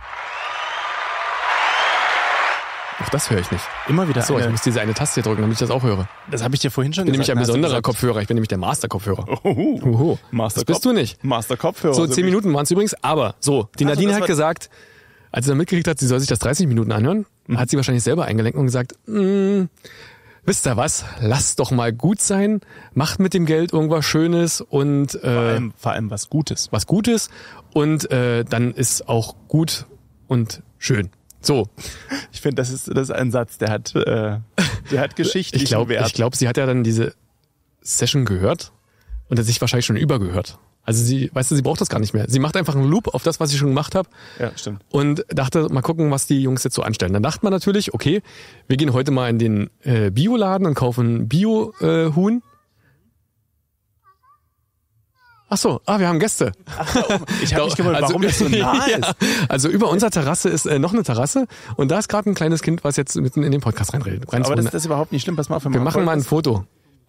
Auch das höre ich nicht. Immer wieder. So, ich muss diese eine Taste hier drücken, damit ich das auch höre. Das habe ich dir vorhin schon Ich bin nämlich gesagt. ein Hast du besonderer gesagt. Kopfhörer. Ich bin nämlich der Master-Kopfhörer. Oho. Das bist du nicht. Master-Kopfhörer. So, 10 Minuten waren es übrigens. Aber so, die Also, Nadine das hat war- gesagt, als sie dann mitgekriegt hat, sie soll sich das 30 Minuten anhören, hat sie wahrscheinlich selber eingelenkt und gesagt, wisst ihr was, lasst doch mal gut sein, macht mit dem Geld irgendwas Schönes und Vor allem was Gutes. was Gutes und dann ist auch gut und schön. So, Ich finde, das ist ein Satz, der hat geschichtlichen ich glaube, Wert. sie hat ja dann diese Session gehört und hat sich wahrscheinlich schon übergehört. Also sie braucht das gar nicht mehr. Sie macht einfach einen Loop auf das, was ich schon gemacht habe. Ja, stimmt. Und dachte, mal gucken, was die Jungs jetzt so anstellen. Dann dachte man natürlich, okay, wir gehen heute mal in den Bioladen und kaufen Bio-Huhn. Ach so, wir haben Gäste. Ich habe mich gewundert, warum das so nah ist. Ja, also über unserer Terrasse ist noch eine Terrasse und da ist gerade ein kleines Kind, was jetzt mitten in den Podcast reinredet. Aber das ist überhaupt nicht schlimm. Pass mal auf, wir machen mal ein Foto.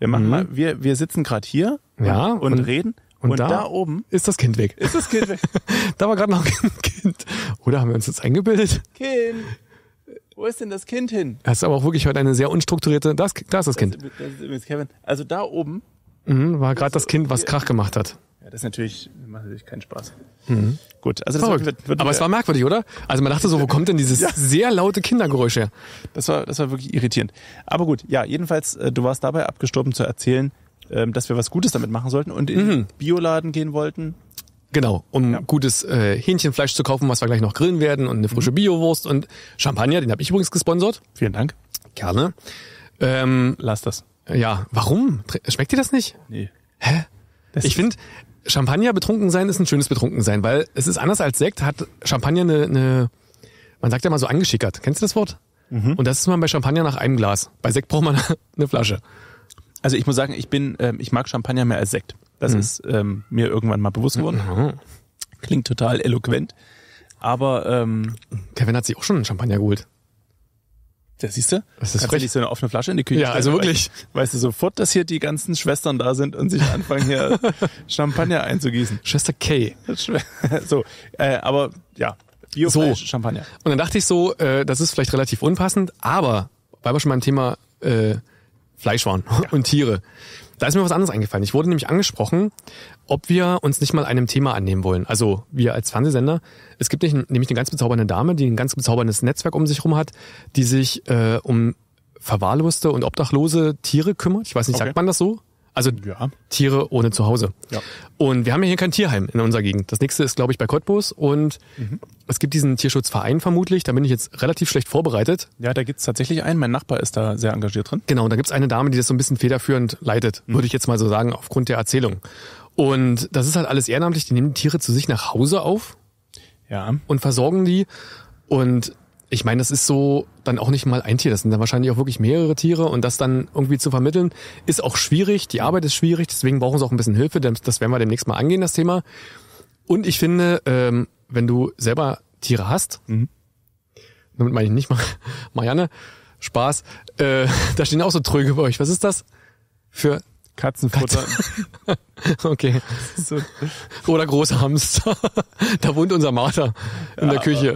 Wir sitzen gerade hier Ja, und reden und da da oben ist das Kind weg. ist das Kind weg. Da war gerade noch ein Kind. Oder haben wir uns jetzt eingebildet? Kind, wo ist denn das Kind hin? Das ist aber auch wirklich heute eine sehr unstrukturierte, da ist das Kind. Das ist übrigens Kevin. Also da oben, War gerade das Kind, was Krach gemacht hat. ja, das macht natürlich keinen Spaß. Gut, also das Verrückt. Aber es war merkwürdig, oder? Also man dachte so, wo kommt denn dieses sehr laute Kindergeräusch her? das war wirklich irritierend. Aber gut, ja, jedenfalls, du warst dabei abgestorben zu erzählen, dass wir was Gutes damit machen sollten und in den Bioladen gehen wollten. Genau, um gutes Hähnchenfleisch zu kaufen, was wir gleich noch grillen werden und eine frische Biowurst und Champagner, den habe ich übrigens gesponsert. Vielen Dank. Gerne. Lass das. Ja, warum? Schmeckt dir das nicht? Nee. Hä? Ich finde, Champagner betrunken sein ist ein schönes Betrunkensein, weil es ist anders als Sekt, hat Champagner eine man sagt ja mal so angeschickert. Kennst du das Wort? Und das ist man bei Champagner nach einem Glas. Bei Sekt braucht man eine Flasche. Also ich muss sagen, ich mag Champagner mehr als Sekt. Das ist mir irgendwann mal bewusst geworden. Klingt total eloquent. Aber Kevin hat sich auch schon einen Champagner geholt. das siehst du? Das ist Kannst du frech. nicht so eine offene Flasche in die Küche Ja, also stellen, wirklich. Weißt du sofort, dass hier die ganzen Schwestern da sind und sich anfangen hier Champagner einzugießen. Schwester Kay. So, aber ja, Biofleisch, Champagner. Und dann dachte ich so, das ist vielleicht relativ unpassend, aber weil wir schon beim Thema Fleisch waren und Tiere, da ist mir was anderes eingefallen. Ich wurde nämlich angesprochen, ob wir uns nicht mal einem Thema annehmen wollen. Also wir als Fernsehsender. Es gibt nämlich eine ganz bezaubernde Dame, die ein ganz bezauberndes Netzwerk um sich herum hat, die sich um verwahrloste und obdachlose Tiere kümmert. Ich weiß nicht, Okay. sagt man das so? Also Ja. Tiere ohne Zuhause. Ja. Und wir haben ja hier kein Tierheim in unserer Gegend. Das nächste ist, glaube ich, bei Cottbus. Und es gibt diesen Tierschutzverein vermutlich. Da bin ich jetzt relativ schlecht vorbereitet. Ja, da gibt's tatsächlich einen. Mein Nachbar ist da sehr engagiert drin. Genau, und da gibt's eine Dame, die das so ein bisschen federführend leitet, würde ich jetzt mal so sagen, aufgrund der Erzählung. Und das ist halt alles ehrenamtlich. Die nehmen die Tiere zu sich nach Hause auf Ja. und versorgen die. Und ich meine, das ist so dann auch nicht mal ein Tier. Das sind dann wahrscheinlich auch wirklich mehrere Tiere. Und das dann irgendwie zu vermitteln, ist auch schwierig. Die Arbeit ist schwierig. Deswegen brauchen sie auch ein bisschen Hilfe. Das werden wir demnächst mal angehen, das Thema. Und ich finde, wenn du selber Tiere hast, damit meine ich nicht mal Marianne, Spaß, da stehen auch so Tröge bei euch. Was ist das? Für, Katzenfutter. okay. So. Oder große Hamster. Da wohnt unser Martha in der Küche.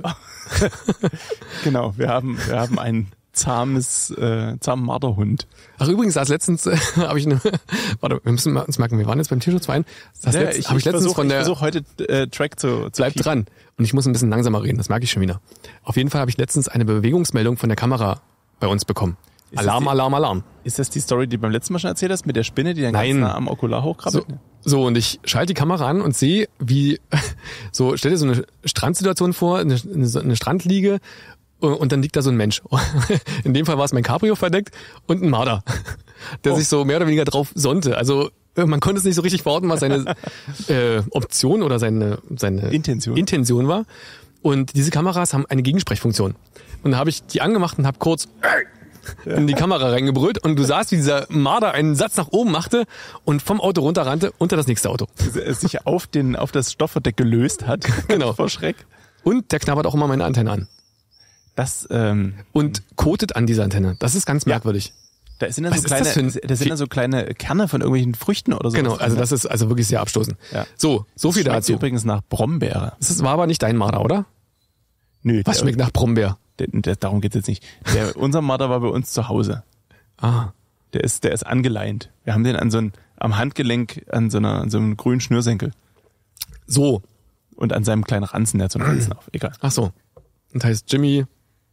Genau, wir haben einen zahmen Marderhund. Ach übrigens, als letztens habe ich warte, wir müssen uns merken, wir waren jetzt beim Tierschutzverein. Habe ich letztens von der versuche heute Track zu Bleib dran. Und ich muss ein bisschen langsamer reden, das merke ich schon wieder. Auf jeden Fall habe ich letztens eine Bewegungsmeldung von der Kamera bei uns bekommen. Alarm, Alarm, Alarm. Ist das die Story, die du beim letzten Mal schon erzählt hast, mit der Spinne, die dann Nein. ganz nah am Okular hochkrabbelt? So, und ich schalte die Kamera an und sehe, wie, stell dir so eine Strandsituation vor, eine Strandliege, und dann liegt da so ein Mensch. In dem Fall war es mein Cabrio verdeckt und ein Marder, der sich so mehr oder weniger drauf sonnte. Also man konnte es nicht so richtig verorten, was seine Option oder seine Intention war. Und diese Kameras haben eine Gegensprechfunktion. Und da habe ich die angemacht und habe kurz in die Kamera reingebrüllt und du sahst, wie dieser Marder einen Satz nach oben machte und vom Auto runterrannte unter das nächste Auto. Sich auf das Stoffverdeck gelöst hat. Genau. Vor Schreck. Und der knabbert auch immer meine Antenne an. Das, und kotet an dieser Antenne. Das ist ganz merkwürdig. Da sind dann so kleine Kerne von irgendwelchen Früchten oder so. Genau, also das ist also wirklich sehr abstoßend. Ja. So viel das dazu. Übrigens nach Brombeere. Das war aber nicht dein Marder, oder? Nö. Was schmeckt nach Brombeer? Darum geht's jetzt nicht. Unser Marder war bei uns zu Hause. Ah. Der ist angeleint. Wir haben den am Handgelenk an so einem grünen Schnürsenkel. So. Und an seinem kleinen Ranzen, der hat so einen Ranzen auf. Egal. Ach so. Und heißt Jimmy?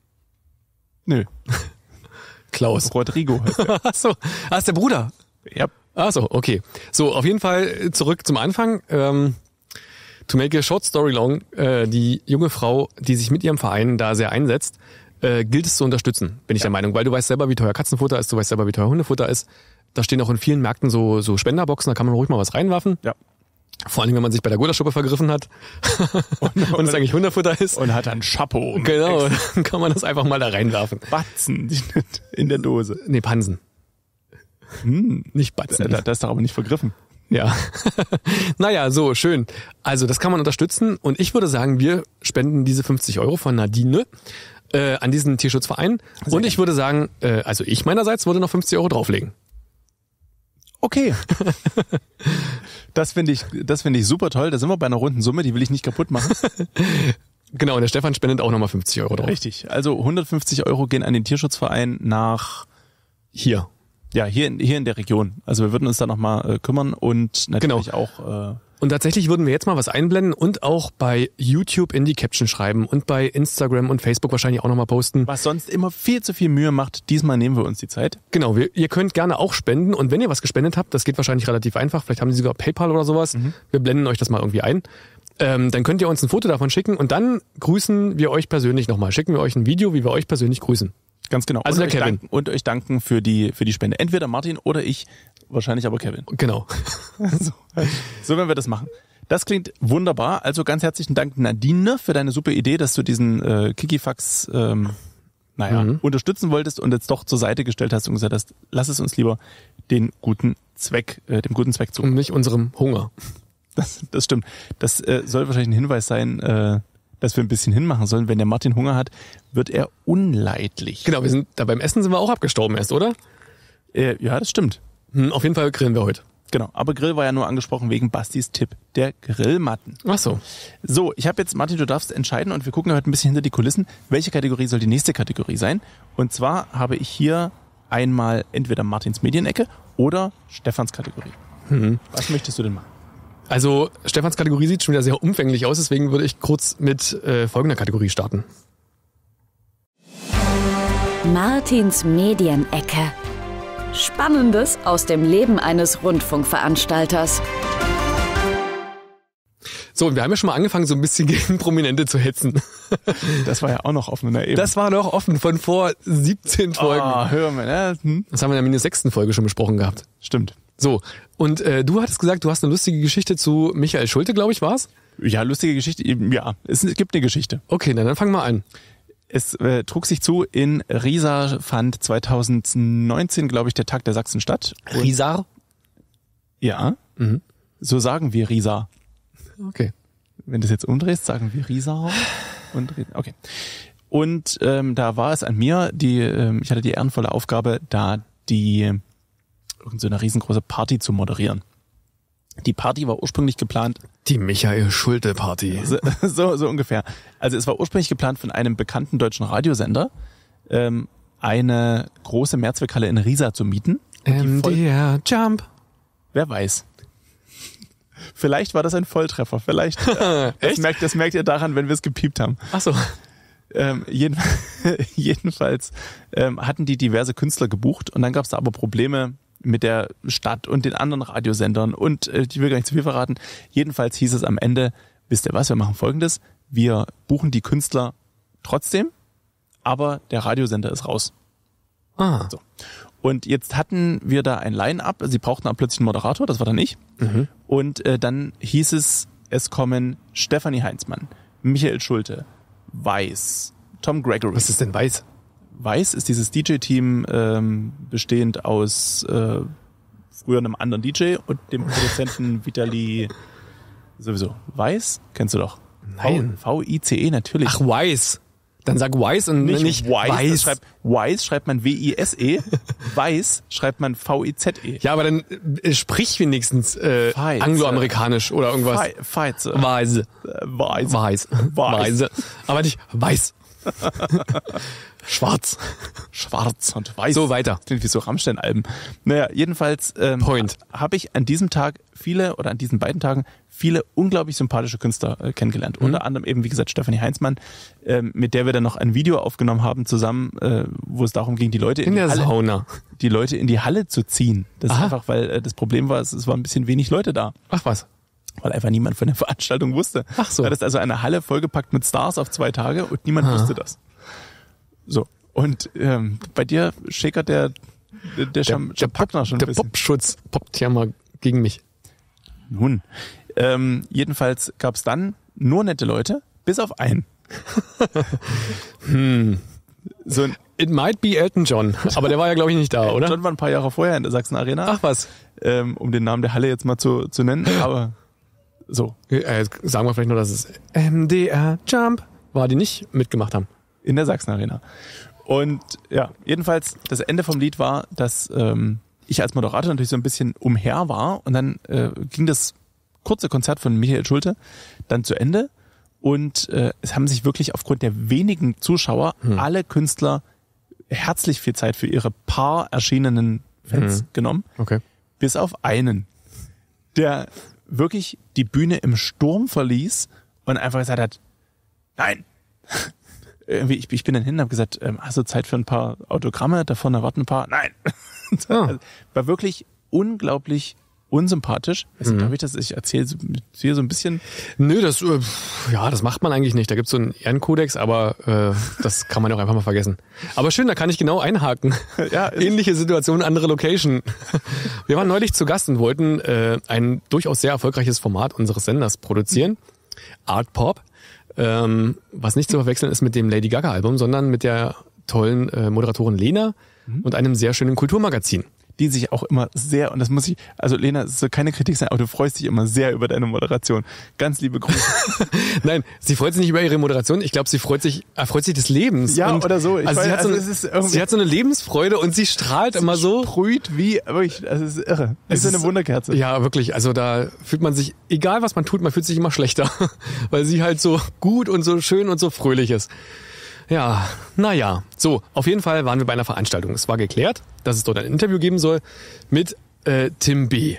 Nö. Klaus. Rodrigo heißt der. Ach so. Ah, ist der Bruder? Ja. Ach so, okay. So, auf jeden Fall zurück zum Anfang. To make a short story long, die junge Frau, die sich mit ihrem Verein da sehr einsetzt, gilt es zu unterstützen, bin ich der Meinung. Weil du weißt selber, wie teuer Katzenfutter ist, du weißt selber, wie teuer Hundefutter ist. Da stehen auch in vielen Märkten so Spenderboxen, da kann man ruhig mal was reinwerfen. Ja. Vor allem, wenn man sich bei der Gulaschsuppe vergriffen hat und es eigentlich Hundefutter ist. Und hat dann Chapeau. Genau, dann kann man das einfach mal da reinwerfen. Batzen in der Dose. Nee, Pansen. Nicht Batzen. Das ist doch aber nicht vergriffen. Ja. Naja, so, schön. Also, das kann man unterstützen. Und ich würde sagen, wir spenden diese 50 € von Nadine an diesen Tierschutzverein. Und ich würde sagen, also ich meinerseits würde noch 50 € drauflegen. Okay. Das finde ich super toll. Da sind wir bei einer runden Summe, die will ich nicht kaputt machen. Genau, und der Stefan spendet auch nochmal 50 € drauf. Richtig. Also 150 € gehen an den Tierschutzverein nach hier. Ja, hier in der Region. Also wir würden uns da nochmal kümmern und natürlich auch... Und tatsächlich würden wir jetzt mal was einblenden und auch bei YouTube in die Caption schreiben und bei Instagram und Facebook wahrscheinlich auch nochmal posten. Was sonst immer viel zu viel Mühe macht, diesmal nehmen wir uns die Zeit. Genau, ihr könnt gerne auch spenden und wenn ihr was gespendet habt, das geht wahrscheinlich relativ einfach, vielleicht haben Sie sogar PayPal oder sowas, wir blenden euch das mal irgendwie ein. Dann könnt ihr uns ein Foto davon schicken und dann grüßen wir euch persönlich nochmal. Schicken wir euch ein Video, wie wir euch persönlich grüßen. Ganz genau. Also und der Kevin. Euch danken für die Spende. Entweder Martin oder ich, wahrscheinlich aber Kevin. Genau. So werden wir das machen. Das klingt wunderbar. Also ganz herzlichen Dank, Nadine, für deine super Idee, dass du diesen Kikifax unterstützen wolltest und jetzt doch zur Seite gestellt hast und gesagt hast, lass es uns lieber dem guten Zweck zu. Und nicht unserem Hunger. Das stimmt. Das soll wahrscheinlich ein Hinweis sein, dass wir ein bisschen hinmachen sollen. Wenn der Martin Hunger hat, wird er unleidlich. Genau, beim Essen sind wir auch abgestorben erst, oder? Ja, das stimmt. Auf jeden Fall grillen wir heute. Genau, aber Grill war ja nur angesprochen wegen Bastis Tipp der Grillmatten. Ach so. So, ich habe jetzt, Martin, du darfst entscheiden und wir gucken heute ein bisschen hinter die Kulissen. Welche Kategorie soll die nächste Kategorie sein? Und zwar habe ich hier einmal entweder Martins Medienecke oder Stefans Kategorie. Was möchtest du denn machen? Also Stefans Kategorie sieht schon wieder sehr umfänglich aus, deswegen würde ich kurz mit folgender Kategorie starten. Martins Medienecke. Spannendes aus dem Leben eines Rundfunkveranstalters. So, und wir haben ja schon mal angefangen, so ein bisschen gegen Prominente zu hetzen. Das war ja auch noch offen. Das war noch offen von vor 17 Folgen. Hör mal, ne? Das haben wir in der 6. Folge schon besprochen gehabt. Stimmt. So, und du hattest gesagt, du hast eine lustige Geschichte zu Michael Schulte, glaube ich, war's? Ja, lustige Geschichte. Ja, es gibt eine Geschichte. Okay, dann fang mal an. Es trug sich zu in Riesa, fand 2019, glaube ich, der Tag der Sachsen statt. Riesa? Ja, so sagen wir Riesa. Okay. Wenn du es jetzt umdrehst, sagen wir Riesa. Okay. Und da war es an mir, ich hatte die ehrenvolle Aufgabe, da so eine riesengroße Party zu moderieren. Die Party war ursprünglich geplant. Die Michael Schulte Party. So ungefähr. Also es war ursprünglich geplant von einem bekannten deutschen Radiosender, eine große Mehrzweckhalle in Riesa zu mieten. MDR Jump. Wer weiß. Vielleicht war das ein Volltreffer. Vielleicht. Das merkt ihr daran, wenn wir es gepiept haben. Ach so. Jedenfalls hatten die diverse Künstler gebucht und dann gab es da aber Probleme mit der Stadt und den anderen Radiosendern und ich will gar nicht zu viel verraten. Jedenfalls hieß es am Ende, wisst ihr was, wir machen Folgendes, wir buchen die Künstler trotzdem, aber der Radiosender ist raus. Ah. So. Und jetzt hatten wir da ein Line-Up, sie brauchten aber plötzlich einen Moderator, das war dann ich. Und dann hieß es kommen Stefanie Heinzmann, Michael Schulte, Weiß. Tom Gregory. Was ist denn Weiß? Weiß ist dieses DJ-Team bestehend aus früher einem anderen DJ und dem Produzenten Vitali sowieso. Weiß? Kennst du doch. Nein. V-I-C-E natürlich. Ach, Weiß. Dann sag Weiß und nicht Weiß. Weiß schreibt man W-I-S-E. Weiß schreibt man V-I-Z-E. Ja, aber dann sprich wenigstens angloamerikanisch oder irgendwas. Weiße. Weiß. Weiß. Weiß. Aber nicht Weiß. Schwarz. Schwarz und Weiß. So, weiter. Klingt wie so Rammstein-Alben. Naja, jedenfalls habe ich an diesem Tag an diesen beiden Tagen viele unglaublich sympathische Künstler kennengelernt. Unter anderem eben, wie gesagt, Stefanie Heinzmann, mit der wir dann noch ein Video aufgenommen haben zusammen, wo es darum ging, die Leute in die Halle zu ziehen. Das ist einfach, weil das Problem war, es war ein bisschen wenig Leute da. Ach was. Weil einfach niemand von der Veranstaltung wusste. Ach so. Du hattest also eine Halle vollgepackt mit Stars auf 2 Tage und niemand wusste das. So. Und bei dir schäkert der Champagner schon ein bisschen. Der Popschutz poppt ja mal gegen mich. Nun. Jedenfalls gab es dann nur nette Leute, bis auf einen. So It might be Elton John, aber der war ja, glaube ich, nicht da, oder? John war ein paar Jahre vorher in der Sachsen Arena. Ach was. Um den Namen der Halle jetzt mal zu nennen, aber so. Sagen wir vielleicht nur, dass es MDR Jump war, die nicht mitgemacht haben. In der Sachsen Arena. Und ja, jedenfalls, das Ende vom Lied war, dass ich als Moderator natürlich so ein bisschen umher war und dann ging das kurze Konzert von Michael Schulte dann zu Ende und es haben sich wirklich aufgrund der wenigen Zuschauer alle Künstler herzlich viel Zeit für ihre paar erschienenen Fans genommen. Okay. Bis auf einen, der wirklich die Bühne im Sturm verließ und einfach gesagt hat, nein. Ich bin dann hin und habe gesagt, hast du Zeit für ein paar Autogramme? Da vorne warten ein paar. Nein. Also, war wirklich unglaublich unsympathisch. Also, darf ich das? Ich erzähle hier so ein bisschen. Nö, das macht man eigentlich nicht. Da gibt's so einen Ehrenkodex, aber das kann man auch einfach mal vergessen. Aber schön, da kann ich genau einhaken. Ja, ähnliche Situation, andere Location. Wir waren neulich zu Gast und wollten ein durchaus sehr erfolgreiches Format unseres Senders produzieren. Art Pop. Was nicht zu verwechseln ist mit dem Lady Gaga Album, sondern mit der tollen Moderatorin Lena und einem sehr schönen Kulturmagazin. Die sich auch immer sehr, und das muss ich, also Lena, es soll keine Kritik sein, aber du freust dich immer sehr über deine Moderation. Ganz liebe Grüße. Nein, sie freut sich nicht über ihre Moderation, ich glaube, sie freut sich des Lebens. Ja, und, oder so. Sie hat so eine Lebensfreude und sie strahlt immer so. Sprüht wie, wirklich, das ist irre. Das ist eine Wunderkerze. Ja, wirklich, also da fühlt man sich, egal was man tut, man fühlt sich immer schlechter, weil sie halt so gut und so schön und so fröhlich ist. Ja, naja. So, auf jeden Fall waren wir bei einer Veranstaltung. Es war geklärt, dass es dort ein Interview geben soll mit Tim B.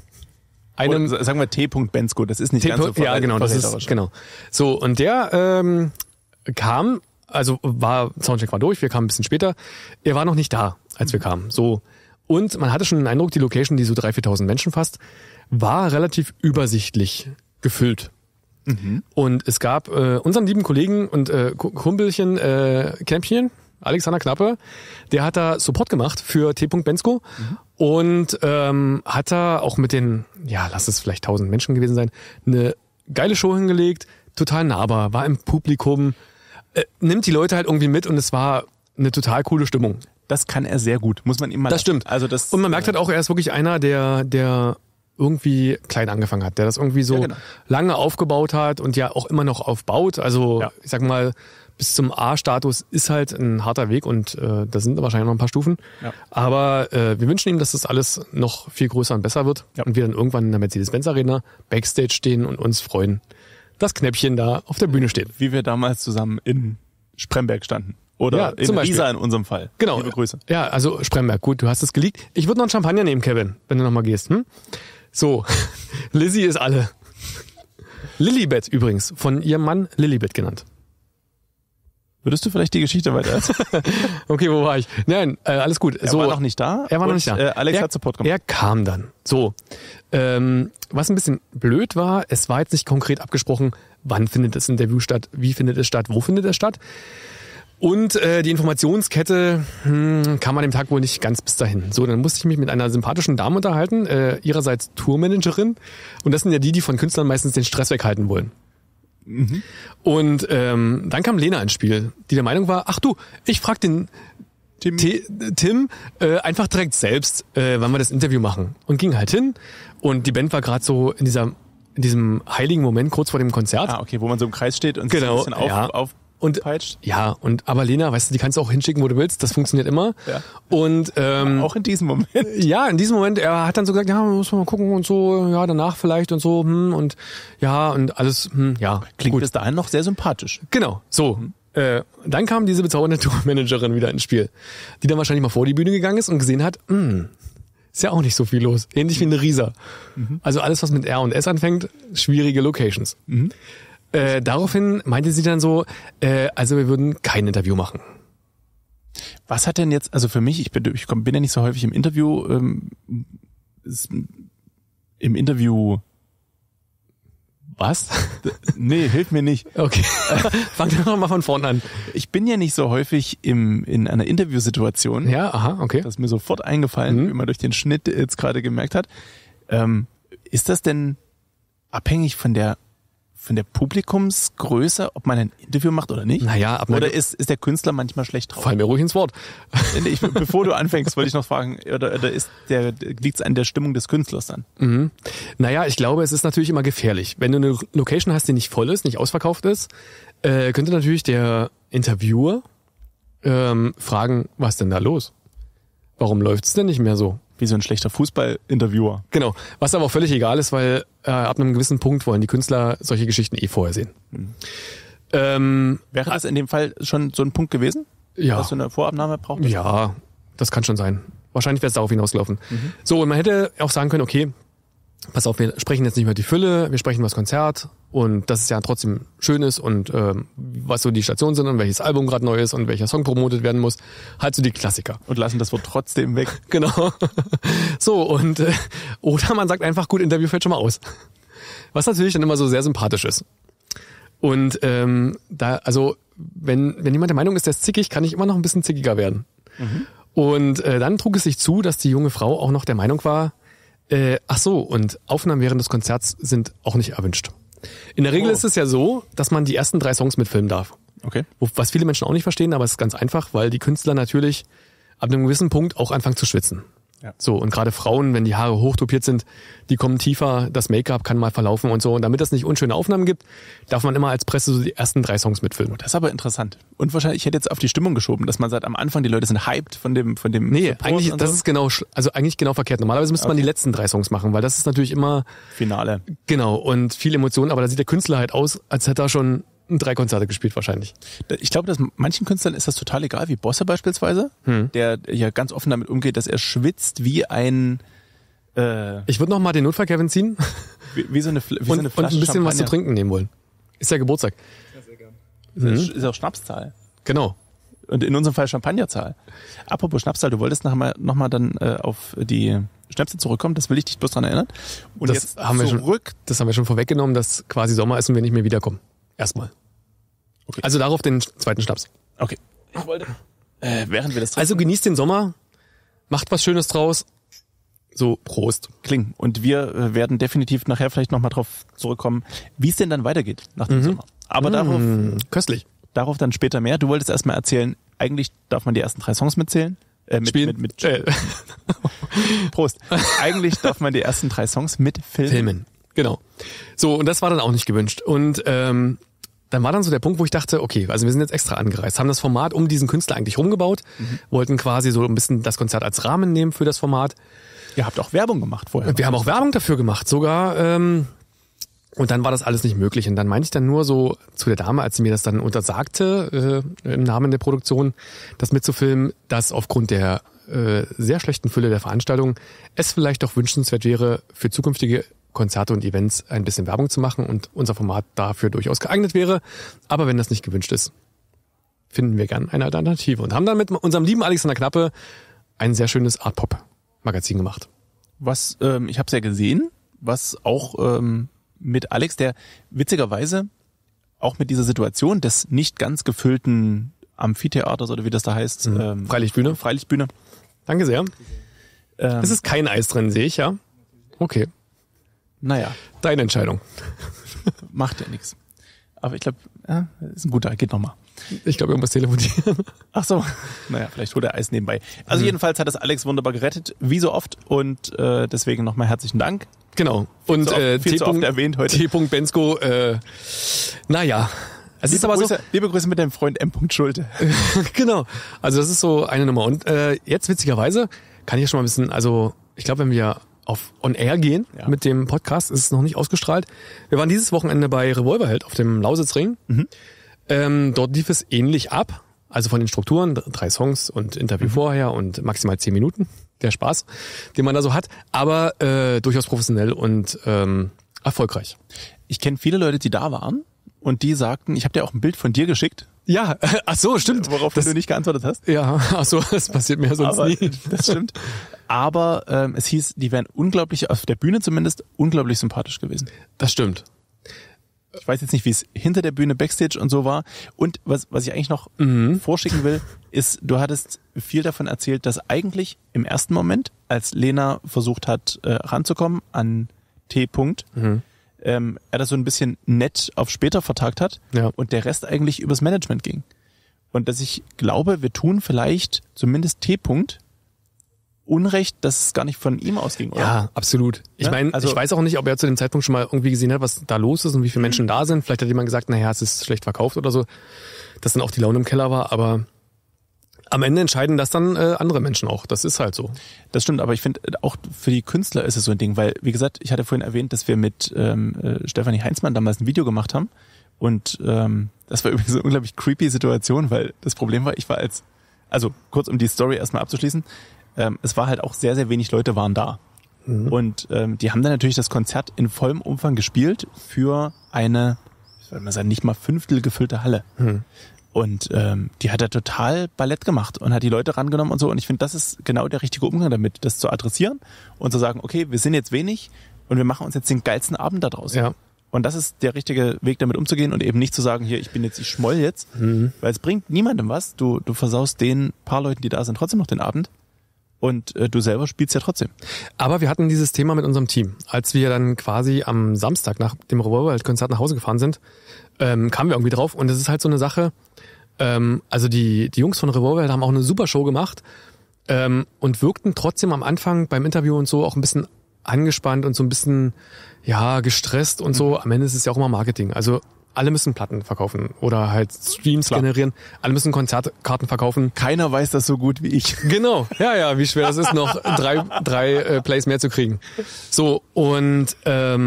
Sagen wir T. Bensko, das ist nicht ganz so ja, genau, das ist, genau. So, und der kam, also Soundcheck war durch, wir kamen ein bisschen später. Er war noch nicht da, als wir kamen. So. Und man hatte schon den Eindruck, die Location, die so 3.000, 4.000 Menschen fasst, war relativ übersichtlich gefüllt. Und es gab unseren lieben Kollegen und Kumpelchen Kämpchen, Alexander Knappe, der hat da Support gemacht für T. Bensko und hat da auch mit den, ja, lass es vielleicht 1.000 Menschen gewesen sein, eine geile Show hingelegt, total nahbar, war im Publikum, nimmt die Leute halt irgendwie mit und es war eine total coole Stimmung. Das kann er sehr gut, muss man ihm mal Das stimmt. Also und man merkt halt auch, er ist wirklich einer, der irgendwie klein angefangen hat, der das irgendwie so lange aufgebaut hat und ja auch immer noch aufbaut. Also ich sag mal, bis zum A-Status ist halt ein harter Weg und da sind wahrscheinlich noch ein paar Stufen. Ja. Aber wir wünschen ihm, dass das alles noch viel größer und besser wird und wir dann irgendwann in der Mercedes-Benz Arena Backstage stehen und uns freuen, dass Knäppchen da auf der Bühne steht. Wie wir damals zusammen in Spremberg standen. Oder in Riesa in unserem Fall. Genau. Liebe Grüße. Ja, also Spremberg, gut, du hast es geleakt. Ich würde noch einen Champagner nehmen, Kevin, wenn du nochmal gehst. So, Lizzie ist alle. Lilibet übrigens, von ihrem Mann Lilibet genannt. Würdest du vielleicht die Geschichte weiter erzählen? Okay, wo war ich? Nein, alles gut. Er war noch nicht da. Er war noch nicht da. Alex hat Support gemacht. Er kam dann. So, was ein bisschen blöd war, es war jetzt nicht konkret abgesprochen, wann findet das Interview statt, wie findet es statt, wo findet es statt. Und die Informationskette kam an dem Tag wohl nicht ganz bis dahin. So, dann musste ich mich mit einer sympathischen Dame unterhalten, ihrerseits Tourmanagerin. Und das sind ja die von Künstlern meistens den Stress weghalten wollen. Und dann kam Lena ins Spiel, die der Meinung war, ach du, ich frag den Tim einfach direkt selbst, wann wir das Interview machen. Und ging halt hin und die Band war gerade so in diesem heiligen Moment kurz vor dem Konzert. Ah, okay, wo man so im Kreis steht und genau, sich ein bisschen aufpeitscht. Ja, aber Lena, weißt du, die kannst du auch hinschicken, wo du willst, das funktioniert immer. Ja. Und auch in diesem Moment. Ja, in diesem Moment, er hat dann so gesagt, ja, muss man mal gucken und so, ja, danach vielleicht und so, und ja, und alles, ja. Klingt gut. bis dahin noch sehr sympathisch. Genau, so. Dann kam diese bezaubernde Tourmanagerin wieder ins Spiel, die dann wahrscheinlich mal vor die Bühne gegangen ist und gesehen hat, ist ja auch nicht so viel los. Ähnlich wie eine Rieser. Also alles, was mit R und S anfängt, schwierige Locations. Daraufhin meinte sie dann so, also wir würden kein Interview machen. Was hat denn jetzt, also für mich, ich bin ja nicht so häufig im Interview, Was? Nee, hilf mir nicht. Okay, fang doch mal von vorne an. Ich bin ja nicht so häufig in einer Interviewsituation. Ja, aha, okay. Das ist mir sofort eingefallen, wie man durch den Schnitt jetzt gerade gemerkt hat. Ist das denn abhängig von der Publikumsgröße, ob man ein Interview macht oder nicht? Naja, oder ist der Künstler manchmal schlecht drauf? Fall mir ruhig ins Wort. Bevor du anfängst, wollte ich noch fragen, oder liegt es an der Stimmung des Künstlers dann? Naja, ich glaube, es ist natürlich immer gefährlich. Wenn du eine Location hast, die nicht voll ist, nicht ausverkauft ist, könnte natürlich der Interviewer fragen, was denn da los? Warum läuft's denn nicht mehr so? Wie so ein schlechter Fußball-Interviewer. Genau, was aber auch völlig egal ist, weil ab einem gewissen Punkt wollen die Künstler solche Geschichten vorher sehen. Wäre das in dem Fall schon so ein Punkt gewesen? Ja. Dass du eine Vorabnahme brauchst? Ja, das kann schon sein. Wahrscheinlich wäre es darauf hinausgelaufen. So, und man hätte auch sagen können, okay, pass auf, wir sprechen jetzt nicht über die Fülle, wir sprechen über das Konzert und dass es ja trotzdem schön ist und was so die Stationen sind und welches Album gerade neu ist und welcher Song promotet werden muss. Halt so die Klassiker. Und lassen das Wort trotzdem weg. Genau. So, und oder man sagt einfach, gut, Interview fällt schon mal aus. Was natürlich dann immer so sehr sympathisch ist. Und also wenn jemand der Meinung ist, der ist zickig, kann ich immer noch ein bisschen zickiger werden. Und dann trug es sich zu, dass die junge Frau auch noch der Meinung war, ach so, und Aufnahmen während des Konzerts sind auch nicht erwünscht. In der Regel ist es ja so, dass man die ersten 3 Songs mitfilmen darf. Okay. Was viele Menschen auch nicht verstehen, aber es ist ganz einfach, weil die Künstler natürlich ab einem gewissen Punkt auch anfangen zu schwitzen. Ja. So, und gerade Frauen, wenn die Haare hochtopiert sind, die kommen tiefer, das Make-up kann mal verlaufen und so. Und damit es nicht unschöne Aufnahmen gibt, darf man immer als Presse so die ersten 3 Songs mitfilmen. Das ist aber interessant. Und wahrscheinlich, ich hätte jetzt auf die Stimmung geschoben, dass man sagt, am Anfang die Leute sind hyped von dem Nee, Support eigentlich, und das so. ist eigentlich genau verkehrt. Normalerweise müsste man die letzten 3 Songs machen, weil das ist natürlich immer Finale. Genau, und viel Emotionen, aber da sieht der Künstler halt aus, als hätte er schon 3 Konzerte gespielt wahrscheinlich. Ich glaube, dass manchen Künstlern ist das total egal, wie Bosse beispielsweise, der ja ganz offen damit umgeht, dass er schwitzt wie ein ich würde noch mal den Notfall Kevin ziehen wie so eine Flasche und ein bisschen Champagner. was zu trinken nehmen wollen. Ist ja Geburtstag. Ja, sehr gern. Ist auch Schnapszahl. Genau. Und in unserem Fall Champagnerzahl. Apropos Schnapszahl, du wolltest noch mal dann auf die Schnäpse zurückkommen, das will ich dich bloß dran erinnern. Und das jetzt haben wir schon vorweggenommen, dass quasi Sommer ist und wir nicht mehr wiederkommen. Erstmal. Okay. Also darauf den zweiten Schnaps. Okay. Ich wollte, während wir das Also genießt den Sommer, macht was Schönes draus. So, Prost. klingen. Und wir werden definitiv nachher vielleicht nochmal drauf zurückkommen, wie es denn dann weitergeht nach dem Sommer. Aber Köstlich. darauf dann später mehr. Du wolltest erstmal erzählen, eigentlich darf man die ersten 3 Songs mitzählen. Spielen. Prost. Eigentlich darf man die ersten 3 Songs mitfilmen. Genau. So, und das war dann auch nicht gewünscht. Und dann war dann so der Punkt, wo ich dachte, okay, also wir sind jetzt extra angereist, haben das Format um diesen Künstler eigentlich rumgebaut, wollten quasi so ein bisschen das Konzert als Rahmen nehmen für das Format. Ihr habt auch Werbung gemacht vorher. Wir haben auch Werbung dafür gemacht, sogar. Und dann war das alles nicht möglich. Und dann meinte ich dann nur so zu der Dame, als sie mir das dann untersagte, im Namen der Produktion, das mitzufilmen, dass aufgrund der sehr schlechten Fülle der Veranstaltung es vielleicht doch wünschenswert wäre, für zukünftige Konzerte und Events ein bisschen Werbung zu machen und unser Format dafür durchaus geeignet wäre. Aber wenn das nicht gewünscht ist, finden wir gern eine Alternative. Und haben dann mit unserem lieben Alexander Knappe ein sehr schönes Art-Pop-Magazin gemacht. Was, ich habe es ja gesehen, was auch mit Alex, der witzigerweise auch mit dieser Situation des nicht ganz gefüllten Amphitheaters oder wie das da heißt. Freilichtbühne. Freilichtbühne. Danke sehr. Es ist kein Eis drin, sehe ich, ja. Okay. Naja, Deine Entscheidung. macht ja nichts. aber ich glaube, ja, ist ein guter, geht nochmal. Ich glaube, irgendwas telefonieren. Ach so, naja, vielleicht holt er Eis nebenbei. Also jedenfalls hat das Alex wunderbar gerettet, wie so oft, und deswegen nochmal herzlichen Dank. Genau. Und viel zu oft erwähnt heute. T. Bensko, naja. Es ist aber so, liebe Grüße mit deinem Freund M. Schulte. Genau. Also das ist so eine Nummer. Und jetzt witzigerweise kann ich ja schon mal ein bisschen, also ich glaube, wenn wir auf On Air gehen mit dem Podcast, ist es noch nicht ausgestrahlt. Wir waren dieses Wochenende bei Revolverheld auf dem Lausitzring. Dort lief es ähnlich ab. Also von den Strukturen, 3 Songs und Interview vorher und maximal 10 Minuten. Der Spaß, den man da so hat. Aber durchaus professionell und erfolgreich. Ich kenne viele Leute, die da waren. Und die sagten, ich habe dir auch ein Bild von dir geschickt. Ja, ach so, stimmt. Worauf du nicht geantwortet hast. Ja, ach so, das passiert mir sonst nie. Das stimmt. Aber es hieß, die wären unglaublich, auf der Bühne zumindest, unglaublich sympathisch gewesen. Das stimmt. Ich weiß jetzt nicht, wie es hinter der Bühne, Backstage und so war. Und was ich eigentlich noch vorschicken will, ist, du hattest viel davon erzählt, dass eigentlich im ersten Moment, als Lena versucht hat, ranzukommen an T. Er das so ein bisschen nett auf später vertagt hat und der Rest eigentlich übers Management ging. Und dass ich glaube, wir tun vielleicht zumindest T. Unrecht, dass es gar nicht von ihm ausging, oder? Ja, absolut. Ich meine, also, ich weiß auch nicht, ob er zu dem Zeitpunkt schon mal irgendwie gesehen hat, was da los ist und wie viele Menschen da sind. Vielleicht hat jemand gesagt, naja, es ist schlecht verkauft oder so, dass dann auch die Laune im Keller war, aber am Ende entscheiden das dann andere Menschen auch. Das ist halt so. Das stimmt, aber ich finde, auch für die Künstler ist es so ein Ding, weil, wie gesagt, ich hatte vorhin erwähnt, dass wir mit Stefanie Heinzmann damals ein Video gemacht haben und das war übrigens eine unglaublich creepy Situation, weil das Problem war, ich war also kurz um die Story erstmal abzuschließen, es war halt auch sehr, sehr wenig Leute waren da. Und die haben dann natürlich das Konzert in vollem Umfang gespielt für eine, ich würde mal sagen, nicht mal 1/5 gefüllte Halle. Und die hat er total Ballett gemacht und hat die Leute rangenommen und so. Und ich finde, das ist genau der richtige Umgang damit, das zu adressieren und zu sagen, okay, wir sind jetzt wenig und wir machen uns jetzt den geilsten Abend da draußen. Ja. Und das ist der richtige Weg, damit umzugehen und eben nicht zu sagen, hier, ich schmoll jetzt, weil es bringt niemandem was. Du versaust den paar Leuten, die da sind, trotzdem noch den Abend. Und du selber spielst ja trotzdem. Aber wir hatten dieses Thema mit unserem Team. Als wir dann quasi am Samstag nach dem Revolverheld-Konzert nach Hause gefahren sind, kamen wir irgendwie drauf. Und das ist halt so eine Sache, also die Jungs von Revolverheld haben auch eine super Show gemacht und wirkten trotzdem am Anfang beim Interview und so auch ein bisschen angespannt und so ein bisschen gestresst und so. Am Ende ist es ja auch immer Marketing. Also alle müssen Platten verkaufen oder halt Streams generieren. Alle müssen Konzertkarten verkaufen. Keiner weiß das so gut wie ich. Genau. Ja, wie schwer das ist, noch drei Plays mehr zu kriegen. So, und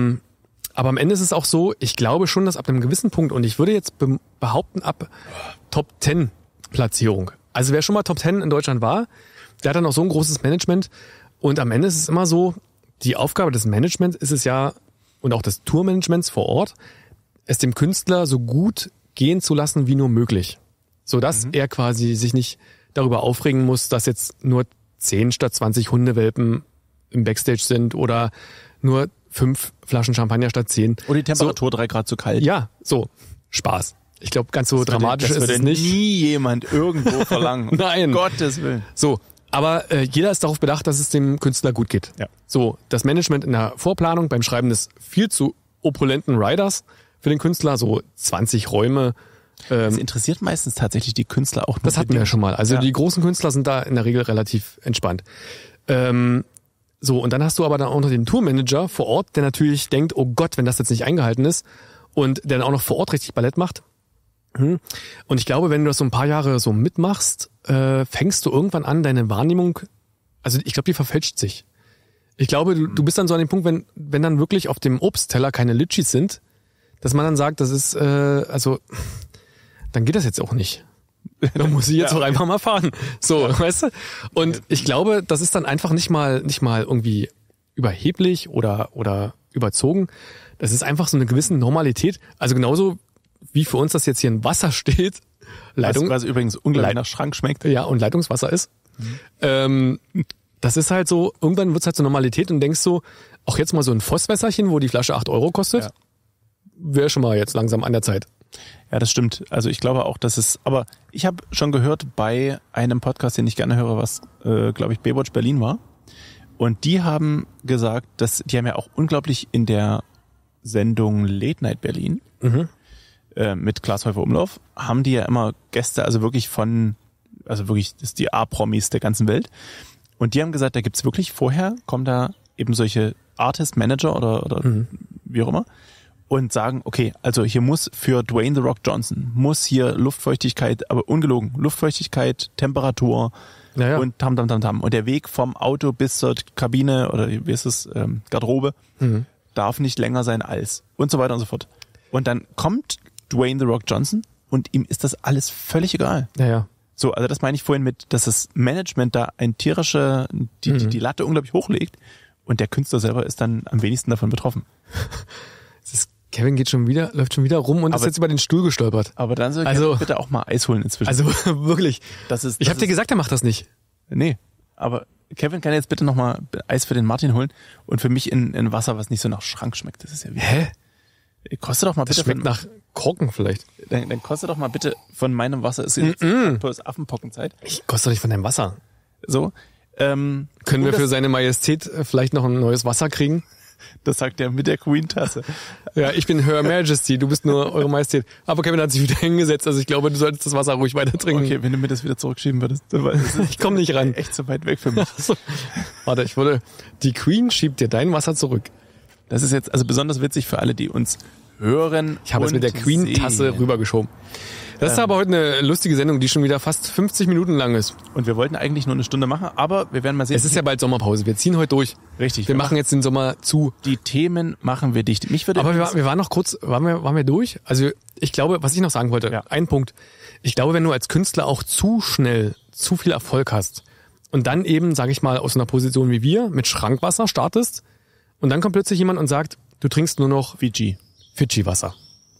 aber am Ende ist es auch so, ich glaube schon, dass ab einem gewissen Punkt, und ich würde jetzt behaupten, ab Top 10 Platzierung. Also wer schon mal Top 10 in Deutschland war, der hat dann auch so ein großes Management. Und am Ende ist es immer so, die Aufgabe des Managements ist es ja, und auch des Tourmanagements vor Ort, es dem Künstler so gut gehen zu lassen wie nur möglich. Sodass er quasi sich nicht darüber aufregen muss, dass jetzt nur 10 statt 20 Hundewelpen im Backstage sind oder nur 5 Flaschen Champagner statt 10. Oder die Temperatur 3 Grad zu kalt. Ja, so. Spaß. Ich glaube, ganz so dramatisch ist es nicht. Nie jemand irgendwo verlangen. Nein. Um Gottes Willen. So. Aber jeder ist darauf bedacht, dass es dem Künstler gut geht. Ja. So. Das Management in der Vorplanung beim Schreiben des viel zu opulenten Riders für den Künstler, so 20 Räume. Das interessiert meistens tatsächlich die Künstler auch nur. Das hatten wir ja schon mal. Also die großen Künstler sind da in der Regel relativ entspannt. So, und dann hast du aber dann auch noch den Tourmanager vor Ort, der natürlich denkt, oh Gott, wenn das jetzt nicht eingehalten ist, und der dann auch noch vor Ort richtig Ballett macht. Und ich glaube, wenn du das so ein paar Jahre so mitmachst, fängst du irgendwann an, deine Wahrnehmung, also ich glaube, die verfälscht sich. Ich glaube, du bist dann so an dem Punkt, wenn dann wirklich auf dem Obstteller keine Litchis sind, dass man dann sagt, das ist, also, dann geht das jetzt auch nicht. Dann muss ich jetzt auch einfach mal fahren. So, weißt du? Und ich glaube, das ist dann einfach nicht mal irgendwie überheblich oder überzogen. Das ist einfach so eine gewisse Normalität. Also genauso wie für uns das jetzt hier in Wasser steht. Was übrigens unglaublich nach Schrank schmeckt. Ja, und Leitungswasser ist. Das ist halt so, irgendwann wird's halt so Normalität und denkst so, auch jetzt mal so ein Vosswässerchen, wo die Flasche 8 € kostet, wäre schon mal jetzt langsam an der Zeit. Ja, das stimmt. Also ich glaube auch, dass es, aber ich habe schon gehört bei einem Podcast, den ich gerne höre, was, glaube ich, Baywatch Berlin war. Und die haben gesagt, die haben ja auch unglaublich in der Sendung Late Night Berlin mit Glashäufer Umlauf, haben die ja immer Gäste, also wirklich das ist die A-Promis der ganzen Welt. Und die haben gesagt, da gibt's wirklich vorher, kommen da eben solche Artist Manager oder wie auch immer und sagen, okay, also hier muss für Dwayne The Rock Johnson, muss hier Luftfeuchtigkeit, aber ungelogen, Luftfeuchtigkeit, Temperatur und tam. Und der Weg vom Auto bis zur Kabine oder wie ist es, Garderobe, darf nicht länger sein als und so weiter und so fort. Und dann kommt Dwayne The Rock Johnson und ihm ist das alles völlig egal. Ja. So, also das meine ich vorhin mit, dass das Management da die Latte unglaublich hochlegt und der Künstler selber ist dann am wenigsten davon betroffen. Kevin läuft schon wieder rum und ist jetzt über den Stuhl gestolpert. Aber dann soll Kevin bitte auch mal Eis holen inzwischen. Also wirklich. Ich habe dir gesagt, er macht das nicht. Nee, aber Kevin kann jetzt bitte nochmal Eis für den Martin holen und für mich in Wasser, was nicht so nach Schrank schmeckt. Das ist ja wie. Hä? Kostet doch mal bitte. Das schmeckt nach Korken vielleicht. Dann kostet doch mal bitte von meinem Wasser. Ist jetzt Affenpockenzeit. Ich koste doch nicht von deinem Wasser. So. Können wir für seine Majestät vielleicht noch ein neues Wasser kriegen? Das sagt er mit der Queen-Tasse. Ja, ich bin Her Majesty, du bist nur Eure Majestät. Aber Kevin hat sich wieder hingesetzt, also ich glaube, du solltest das Wasser ruhig weiter trinken. Okay, wenn du mir das wieder zurückschieben würdest. Ich komme nicht ran. Echt so weit weg für mich. Warte, die Queen schiebt dir dein Wasser zurück. Das ist jetzt also besonders witzig für alle, die uns hören. Ich habe es mit der Queen-Tasse rübergeschoben. Das ist aber heute eine lustige Sendung, die schon wieder fast 50 Minuten lang ist. Und wir wollten eigentlich nur eine Stunde machen, aber wir werden mal sehen. Es ist ja bald Sommerpause, wir ziehen heute durch. Richtig. Wir machen jetzt den Sommer zu. Die Themen machen wir dicht. Aber wir waren noch kurz, waren wir durch? Also ich glaube, was ich noch sagen wollte, ein Punkt. Ich glaube, wenn du als Künstler auch zu schnell zu viel Erfolg hast und dann eben, sage ich mal, aus einer Position wie wir mit Schrankwasser startest und dann kommt plötzlich jemand und sagt, du trinkst nur noch Fidschi-Wasser.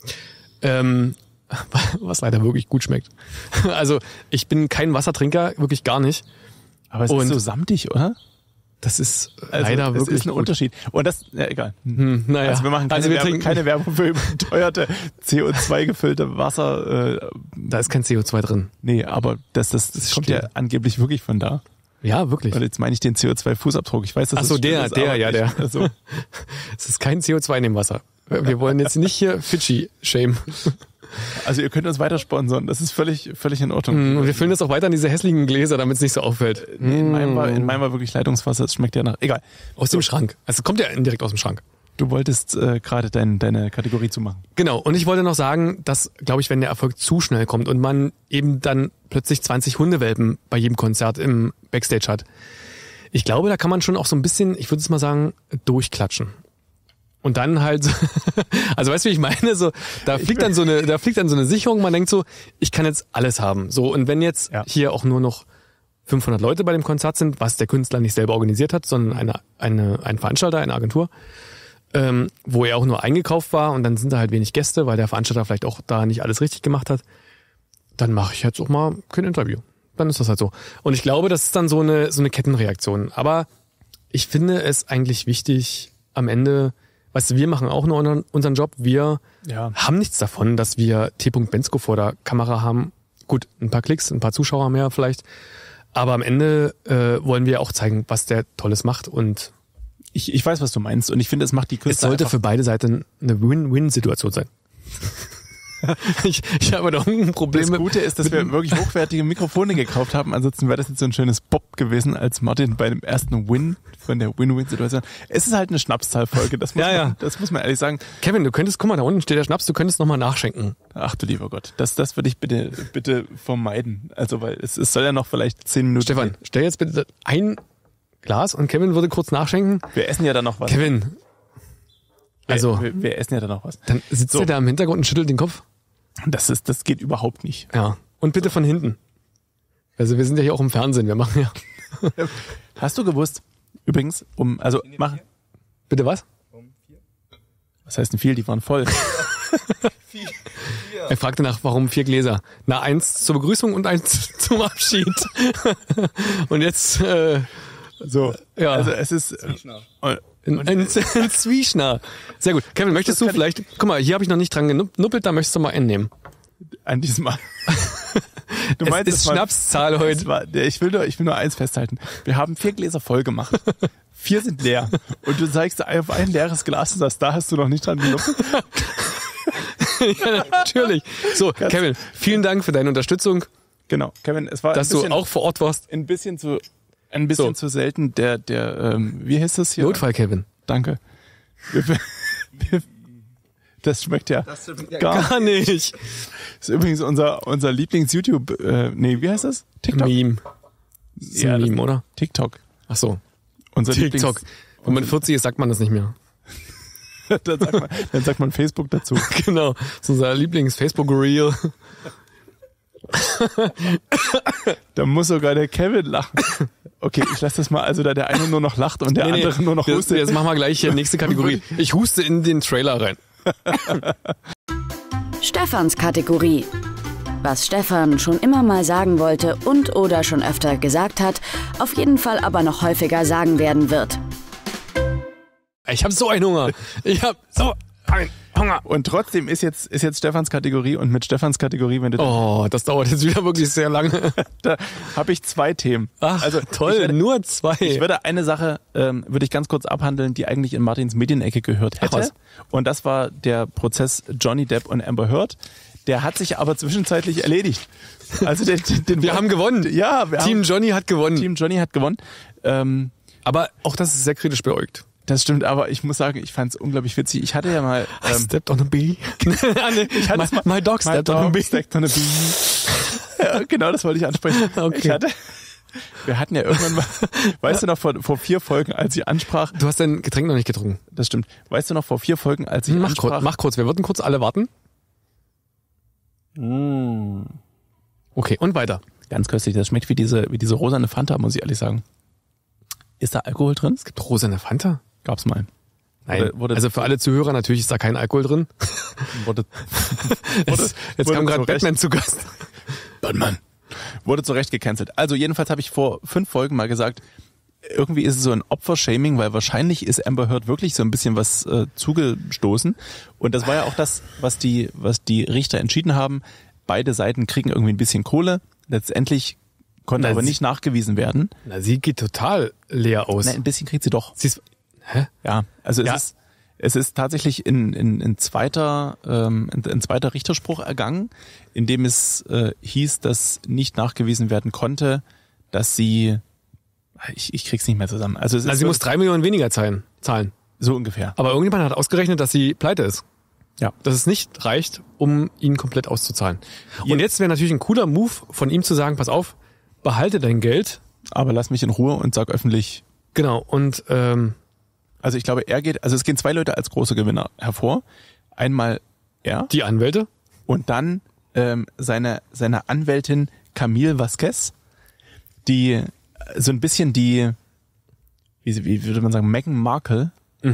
Was leider wirklich gut schmeckt. Also ich bin kein Wassertrinker, wirklich gar nicht. Aber es ist so samtig, oder? Das ist leider wirklich ist ein Unterschied. Und das, egal. Naja. Also wir machen keine Werbung für überteuerte CO2-gefüllte Wasser. Da ist kein CO2 drin. Nee, aber das kommt ja angeblich wirklich von da. Ja, wirklich. Und jetzt meine ich den CO2-Fußabdruck. Ich weiß, dass Ach so, der. Also. Es ist kein CO2 in dem Wasser. Wir wollen jetzt nicht hier Fidschi shamen. Also ihr könnt uns weiter sponsern, das ist völlig in Ordnung. Und wir füllen das auch weiter in diese hässlichen Gläser, damit es nicht so auffällt. In meinem war wirklich Leitungswasser, es schmeckt ja nach, egal. Aus dem Schrank. Also es kommt ja direkt aus dem Schrank. Du wolltest gerade deine Kategorie zumachen. Genau, und ich wollte noch sagen, dass, glaube ich, wenn der Erfolg zu schnell kommt und man eben dann plötzlich 20 Hundewelpen bei jedem Konzert im Backstage hat, ich glaube, da kann man schon auch so ein bisschen, ich würde es mal sagen, durchklatschen. Und dann halt, also weißt du, wie ich meine? So, da fliegt dann so eine Sicherung, man denkt so, ich kann jetzt alles haben. So, und wenn jetzt hier auch nur noch 500 Leute bei dem Konzert sind, was der Künstler nicht selber organisiert hat, sondern ein Veranstalter, eine Agentur, wo er auch nur eingekauft war und dann sind da halt wenig Gäste, weil der Veranstalter vielleicht auch da nicht alles richtig gemacht hat, dann mache ich jetzt auch mal kein Interview. Dann ist das halt so. Und ich glaube, das ist dann so eine Kettenreaktion. Aber ich finde es eigentlich wichtig, am Ende, weißt du, wir machen auch nur unseren Job. Wir haben nichts davon, dass wir T. Bensko vor der Kamera haben. Gut, ein paar Klicks, ein paar Zuschauer mehr vielleicht. Aber am Ende wollen wir auch zeigen, was der Tolles macht. Und ich weiß, was du meinst. Und ich finde, es macht die Künstler. Es sollte für beide Seiten eine Win-Win-Situation sein. Ich habe doch ein Problem. Das Gute ist, dass wir wirklich hochwertige Mikrofone gekauft haben. Ansonsten wäre das jetzt so ein schönes Pop gewesen, als Martin bei dem ersten Win von der Win-Win-Situation. Es ist halt eine Schnapszahlfolge. Das muss man ehrlich sagen. Kevin, du könntest, guck mal, da unten steht der Schnaps, du könntest nochmal nachschenken. Ach du lieber Gott. Das würde ich bitte vermeiden. Also, weil es soll ja noch vielleicht 10 Minuten. Stefan, stell jetzt bitte ein Glas und Kevin würde kurz nachschenken. Wir essen ja dann noch was. Kevin. Also. Wir essen ja dann noch was. Dann sitzt er da im Hintergrund und schüttelt den Kopf. Das geht überhaupt nicht. Ja. Und bitte von hinten. Also wir sind ja hier auch im Fernsehen, wir machen ja. Hast du gewusst, übrigens, Bitte was? Was heißt denn viel? Die waren voll. Er fragte nach, warum 4 Gläser? Na, 1 zur Begrüßung und 1 zum Abschied. Und jetzt, so. Ja. Also es ist, ein Zwieschner. Sehr gut. Kevin, möchtest du vielleicht, guck mal, hier habe ich noch nicht dran genuppelt, da möchtest du mal einen nehmen. An diesem Mal. Du meinst, es ist Schnapszahl heute. Ich will nur eins festhalten. Wir haben 4 Gläser voll gemacht. 4 sind leer. Und du zeigst auf ein leeres Glas und sagst, da hast du noch nicht dran genuppelt. Ja, natürlich. So, Kevin, vielen Dank für deine Unterstützung. Genau, Kevin, es war dass du auch vor Ort warst. Ein bisschen zu selten der wie heißt das hier? Notfall, Kevin. Danke. Das schmeckt ja gar nicht. Das ist übrigens unser Lieblings-YouTube, wie heißt das? TikTok. Meme. Das ist ein Meme, oder? TikTok. Ach so. Unser TikTok. Wenn man 40 ist, sagt man das nicht mehr. dann sagt man Facebook dazu. Genau. Das ist unser Lieblings-Facebook-Reel. Da muss sogar der Kevin lachen. Okay, ich lasse das mal, also da der eine nur noch lacht und der andere nur noch hustet. Jetzt machen wir gleich hier nächste Kategorie. Ich huste in den Trailer rein. Stefans Kategorie. Was Stefan schon immer mal sagen wollte und oder schon öfter gesagt hat, auf jeden Fall aber noch häufiger sagen werden wird. Ich habe so einen Hunger. Ich habe so einen Hunger. Und trotzdem ist jetzt Stefans Kategorie und mit Stefans Kategorie, wenn du... Oh, das dauert jetzt wieder wirklich sehr lange. Da habe ich 2 Themen. Ach, also toll, nur 2. Ich würde eine Sache, würde ich ganz kurz abhandeln, die eigentlich in Martins Medienecke gehört hätte. Was? Und das war der Prozess Johnny Depp und Amber Heard. Der hat sich aber zwischenzeitlich erledigt. Also wir haben gewonnen. Ja, Team Johnny hat gewonnen. Team Johnny hat gewonnen. Aber auch das ist sehr kritisch beäugt. Das stimmt, aber ich muss sagen, ich fand es unglaublich witzig. Ich hatte ja mal... I stepped on a bee. My dog stepped on a bee. Ja, genau, das wollte ich ansprechen. Okay. Wir hatten ja irgendwann mal, weißt du noch, vor 4 Folgen, als ich ansprach... Du hast dein Getränk noch nicht getrunken. Das stimmt. Weißt du noch, vor 4 Folgen, als ich ansprach... Mach kurz, wir würden kurz alle warten. Okay, und weiter. Ganz köstlich, das schmeckt wie diese rosane Fanta, muss ich ehrlich sagen. Ist da Alkohol drin? Es gibt rosane Fanta? Gab's mal. Nein, also für alle Zuhörer, natürlich ist da kein Alkohol drin. Jetzt kam gerade Batman zu Gast. Batman. Wurde zu Recht gecancelt. Also jedenfalls habe ich vor 5 Folgen mal gesagt, irgendwie ist es so ein Opfer-Shaming, weil wahrscheinlich ist Amber Heard wirklich so ein bisschen was zugestoßen. Und das war ja auch das, was die Richter entschieden haben. Beide Seiten kriegen irgendwie ein bisschen Kohle. Letztendlich konnte aber nicht nachgewiesen werden. Na, sie geht total leer aus. Na, ein bisschen kriegt sie doch. Hä? Ja, also es ist tatsächlich in zweiter Richterspruch ergangen, in dem es hieß, dass nicht nachgewiesen werden konnte, dass sie, ich krieg's nicht mehr zusammen. Also sie muss 3 Millionen weniger zahlen. So ungefähr. Aber irgendjemand hat ausgerechnet, dass sie pleite ist. Ja. Dass es nicht reicht, um ihn komplett auszuzahlen. Und jetzt wäre natürlich ein cooler Move von ihm zu sagen, pass auf, behalte dein Geld. Aber lass mich in Ruhe und sag öffentlich. Genau, und also ich glaube, es gehen 2 Leute als große Gewinner hervor. Einmal er. Die Anwälte. Und dann seine Anwältin Camille Vasquez, die so ein bisschen wie würde man sagen, Meghan Markle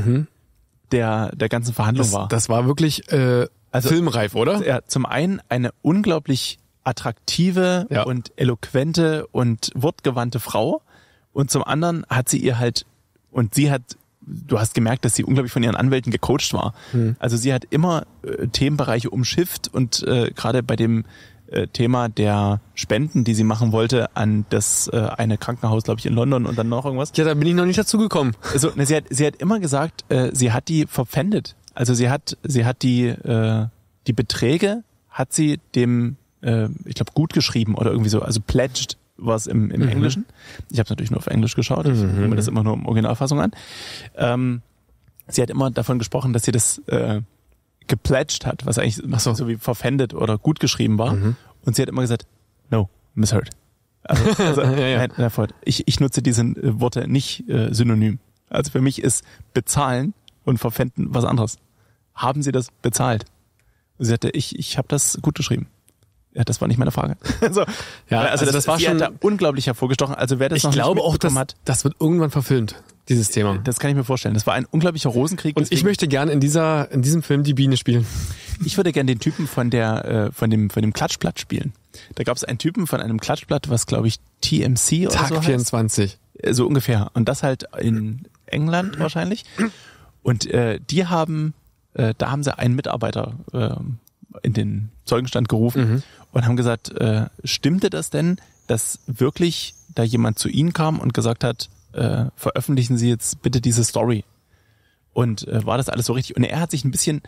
der ganzen Verhandlung war. Das war wirklich filmreif, oder? Ja, zum einen eine unglaublich attraktive und eloquente und wortgewandte Frau und zum anderen hat sie ihr halt, und sie hat, du hast gemerkt, dass sie unglaublich von ihren Anwälten gecoacht war. Also sie hat immer Themenbereiche umschifft und gerade bei dem Thema der Spenden, die sie machen wollte an das eine Krankenhaus, glaube ich, in London und dann noch irgendwas. Ja, da bin ich noch nicht dazu gekommen. Also, sie hat immer gesagt, sie hat die verpfändet. Also sie hat die Beträge hat sie dem ich glaube gut geschrieben oder irgendwie so, also pledged war es im Englischen. Ich habe es natürlich nur auf Englisch geschaut, ich gucke mir das immer nur in Originalfassung an. Sie hat immer davon gesprochen, dass sie das gepledged hat, was eigentlich so wie verpfändet oder gut geschrieben war. Und sie hat immer gesagt, no, misheard. Also ja. Nein, ich nutze diese Worte nicht synonym. Also für mich ist bezahlen und verpfänden was anderes. Haben Sie das bezahlt? Sie sagte, ich habe das gut geschrieben. Ja, das war nicht meine Frage. Also das war schon da unglaublich hervorgestochen. Also wer das noch nicht mitbekommen hat, das wird irgendwann verfilmt, dieses Thema. Das kann ich mir vorstellen. Das war ein unglaublicher Rosenkrieg. Und ich möchte gerne in diesem Film die Biene spielen. Ich würde gerne den Typen von dem Klatschblatt spielen. Da gab es einen Typen von einem Klatschblatt, was glaube ich TMC oder Tag so heißt. 24. So ungefähr. Und das halt in England wahrscheinlich. Und da haben sie einen Mitarbeiter in den Zeugenstand gerufen und haben gesagt, stimmte das denn, dass wirklich da jemand zu Ihnen kam und gesagt hat, veröffentlichen Sie jetzt bitte diese Story? Und war das alles so richtig? Und er hat sich ein bisschen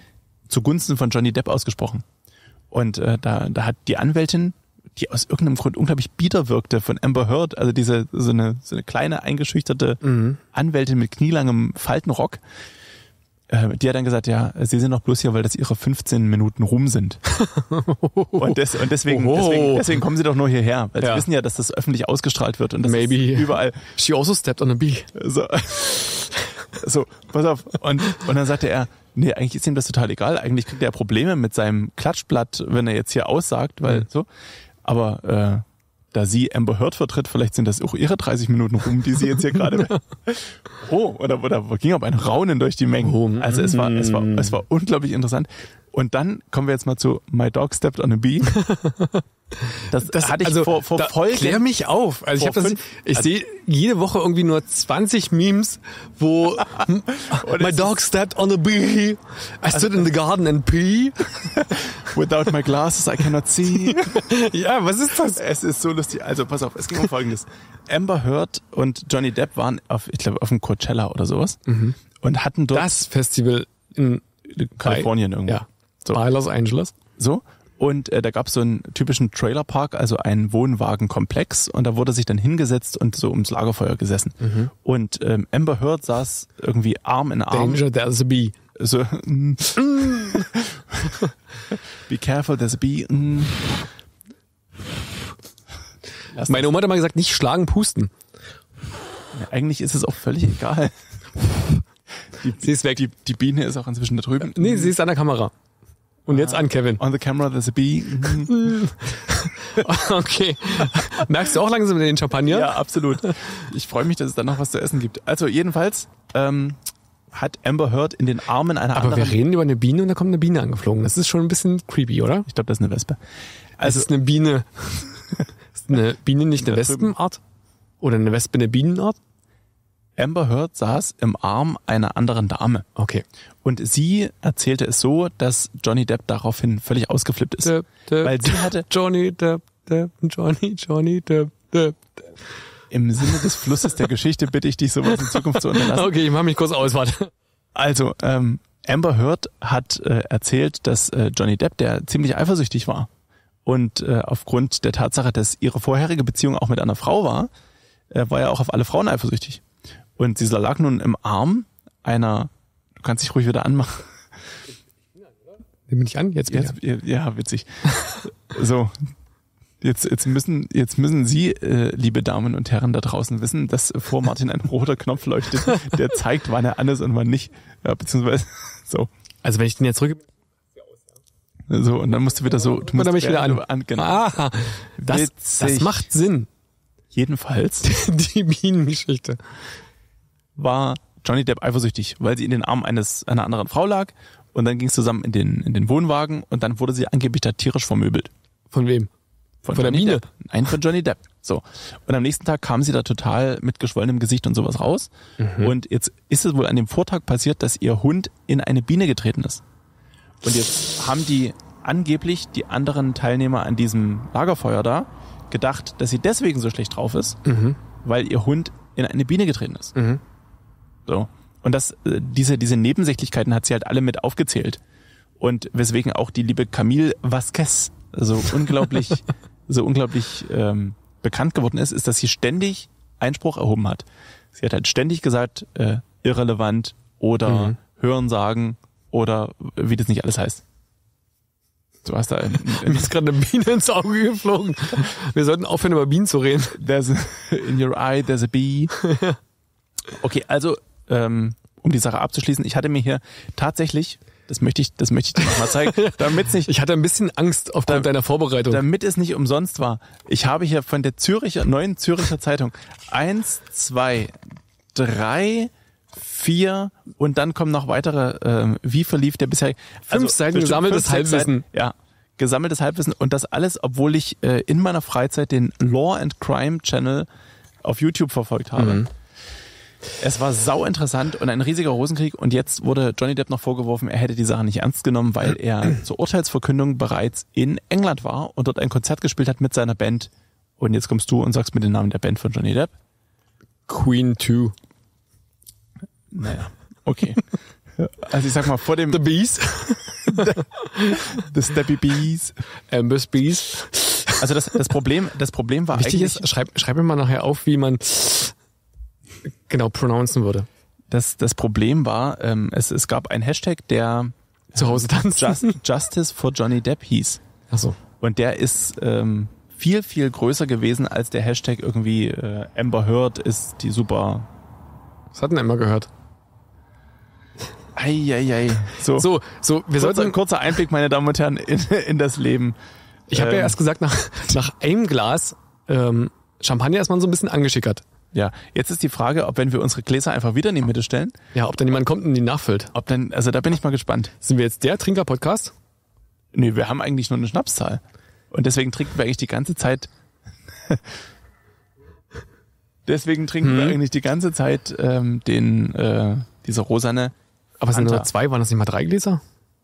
zugunsten von Johnny Depp ausgesprochen. Und da hat die Anwältin, die aus irgendeinem Grund unglaublich bieder wirkte von Amber Heard, also so eine kleine eingeschüchterte Anwältin mit knielangem Faltenrock, die hat dann gesagt, ja, sie sind doch bloß hier, weil das ihre 15 Minuten Ruhm sind. Und deswegen kommen sie doch nur hierher, weil sie wissen ja, dass das öffentlich ausgestrahlt wird und das ist überall. She also stepped on a bee. So, pass auf. Und dann sagte er, nee, eigentlich ist ihm das total egal. Eigentlich kriegt er Probleme mit seinem Klatschblatt, wenn er jetzt hier aussagt, weil so. Aber da sie Amber Heard vertritt, vielleicht sind das auch ihre 30 Minuten Ruhm, die sie jetzt hier gerade. Oder ging aber ein Raunen durch die Menge. Also es war unglaublich interessant. Und dann kommen wir jetzt mal zu My Dog Stepped on a Bee. Das hatte ich vor Folgen. Klär mich auf. Also ich sehe jede Woche irgendwie nur 20 Memes, wo My dog stepped on a bee. I stood in the garden and pee. Without my glasses I cannot see. Ja, was ist das? Es ist so lustig. Also pass auf, es ging um Folgendes. Amber Heard und Johnny Depp waren auf dem Coachella oder sowas und hatten dort das Festival in Kalifornien irgendwo. Ja. So. Bei Los Angeles. So. Und da gab es so einen typischen Trailerpark, also einen Wohnwagenkomplex. Und da wurde sich dann hingesetzt und so ums Lagerfeuer gesessen. Und Amber Heard saß irgendwie Arm in Arm. Danger, there's a bee. So, be careful, there's a bee. Meine Oma hat immer gesagt, nicht schlagen, pusten. Ja, eigentlich ist es auch völlig egal. Sie ist weg. Die Biene ist auch inzwischen da drüben. Nee, sie ist an der Kamera. Und jetzt an Kevin. On the camera, there's a bee. Okay. Merkst du auch langsam den Champagner? Ja, absolut. Ich freue mich, dass es dann noch was zu essen gibt. Also jedenfalls hat Amber Heard in den Armen einer anderen... Aber wir reden über eine Biene und da kommt eine Biene angeflogen. Das ist schon ein bisschen creepy, oder? Ich glaube, das ist eine Wespe. Also ist eine Biene... Ist eine Biene nicht eine Wespenart? Oder eine Wespe eine Bienenart? Amber Heard saß im Arm einer anderen Dame. Okay. Und sie erzählte es so, dass Johnny Depp daraufhin völlig ausgeflippt ist. Weil sie hatte... Johnny Depp. Im Sinne des Flusses der Geschichte bitte ich dich, sowas in Zukunft zu unterlassen. Okay, ich mach mich kurz aus, warte. Also, Amber Heard hat erzählt, dass Johnny Depp, der ziemlich eifersüchtig war und aufgrund der Tatsache, dass ihre vorherige Beziehung auch mit einer Frau war, war er auch auf alle Frauen eifersüchtig. Und sie lag nun im Arm einer, du kannst dich ruhig wieder anmachen. Nimm mich an, jetzt bitte. Ja, witzig. So, jetzt müssen Sie, liebe Damen und Herren da draußen, wissen, dass vor Martin ein roter Knopf leuchtet, der zeigt, wann er an ist und wann nicht. Ja, beziehungsweise so. Also wenn ich den jetzt drücke... So, und dann musst du wieder so... Du musst mich wieder an. Genau. Ah, das macht Sinn. Jedenfalls. Die Bienengeschichte. War Johnny Depp eifersüchtig, weil sie in den Armen einer anderen Frau lag und dann ging es zusammen in den Wohnwagen und dann wurde sie angeblich da tierisch vermöbelt. Von wem? Von der Biene? Depp. Nein, von Johnny Depp. So. Und am nächsten Tag kam sie da total mit geschwollenem Gesicht und sowas raus. Und jetzt ist es wohl an dem Vortag passiert, dass ihr Hund in eine Biene getreten ist. Und jetzt haben angeblich die anderen Teilnehmer an diesem Lagerfeuer da gedacht, dass sie deswegen so schlecht drauf ist, weil ihr Hund in eine Biene getreten ist. So. Und diese Nebensächlichkeiten hat sie halt alle mit aufgezählt. Und weswegen auch die liebe Camille Vasquez so unglaublich bekannt geworden ist, dass sie ständig Einspruch erhoben hat. Sie hat halt ständig gesagt, irrelevant oder Hörensagen oder wie das nicht alles heißt. Du hast da mir ist gerade eine Biene ins Auge geflogen. Wir sollten aufhören, über Bienen zu reden. In your eye, there's a bee. Okay, also um die Sache abzuschließen, ich hatte mir hier tatsächlich, das möchte ich dir nochmal zeigen, damit es nicht... Ich hatte ein bisschen Angst aufgrund deiner Vorbereitung. Damit es nicht umsonst war. Ich habe hier von der Neuen Zürcher Zeitung 1, 2, 3, 4 und dann kommen noch weitere, wie verlief der bisher... 5 Seiten gesammeltes Halbwissen. Ja, gesammeltes Halbwissen und das alles, obwohl ich in meiner Freizeit den Law and Crime Channel auf YouTube verfolgt habe. Es war sau interessant und ein riesiger Rosenkrieg und jetzt wurde Johnny Depp noch vorgeworfen, er hätte die Sache nicht ernst genommen, weil er zur Urteilsverkündung bereits in England war und dort ein Konzert gespielt hat mit seiner Band. Und jetzt kommst du und sagst mir den Namen der Band von Johnny Depp. Queen 2. Naja, okay. Also ich sag mal, vor dem... The Bees. The Steppy Bees. Amber's Bees. Also das Problem war Wichtig eigentlich... ist, schreib mir mal nachher auf, wie man genau pronouncen würde. Das Problem war, es gab einen Hashtag, der Zu Hause tanzen. Justice for Johnny Depp hieß. Ach so. Und der ist viel, viel größer gewesen als der Hashtag irgendwie Amber Heard ist die super... Was hat denn Emma gehört? Eieiei. So, wir sollten... Kurzer Einblick, meine Damen und Herren, in das Leben. Ich habe ja erst gesagt, nach einem Glas Champagner ist man so ein bisschen angeschickert. Ja, jetzt ist die Frage, ob wenn wir unsere Gläser einfach wieder in die Mitte stellen, Ja, ob dann jemand kommt und die nachfüllt. also da bin ich mal gespannt. Sind wir jetzt der Trinker-Podcast? Nee, wir haben eigentlich nur eine Schnapszahl. Und deswegen trinken wir eigentlich die ganze Zeit diese rosane. Aber es sind nur Fanta. 2, waren das nicht mal 3 Gläser?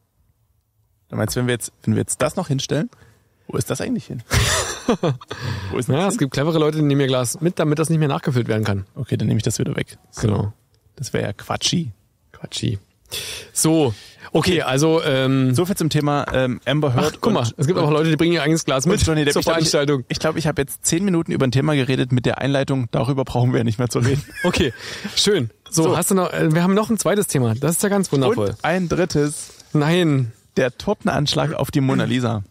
Du meinst, wenn wir jetzt das noch hinstellen, wo ist das eigentlich hin? Wo ist das Ja, es hin? gibt clevere Leute, die nehmen ihr Glas mit, damit das nicht mehr nachgefüllt werden kann. Okay, dann nehme ich das wieder weg. Genau. Das wäre ja Quatschi. Quatschi. So, okay, also So viel zum Thema Amber Heard. guck mal, es gibt auch Leute, die bringen ihr eigenes Glas mit Johnny Depp. zur Veranstaltung. Ich glaube, ich habe jetzt 10 Minuten über ein Thema geredet mit der Einleitung. Darüber brauchen wir ja nicht mehr zu reden. Okay, schön. So, hast du noch? Wir haben noch ein zweites Thema. Das ist ja ganz wundervoll. Und ein drittes, Nein. der Tortenanschlag auf die Mona Lisa.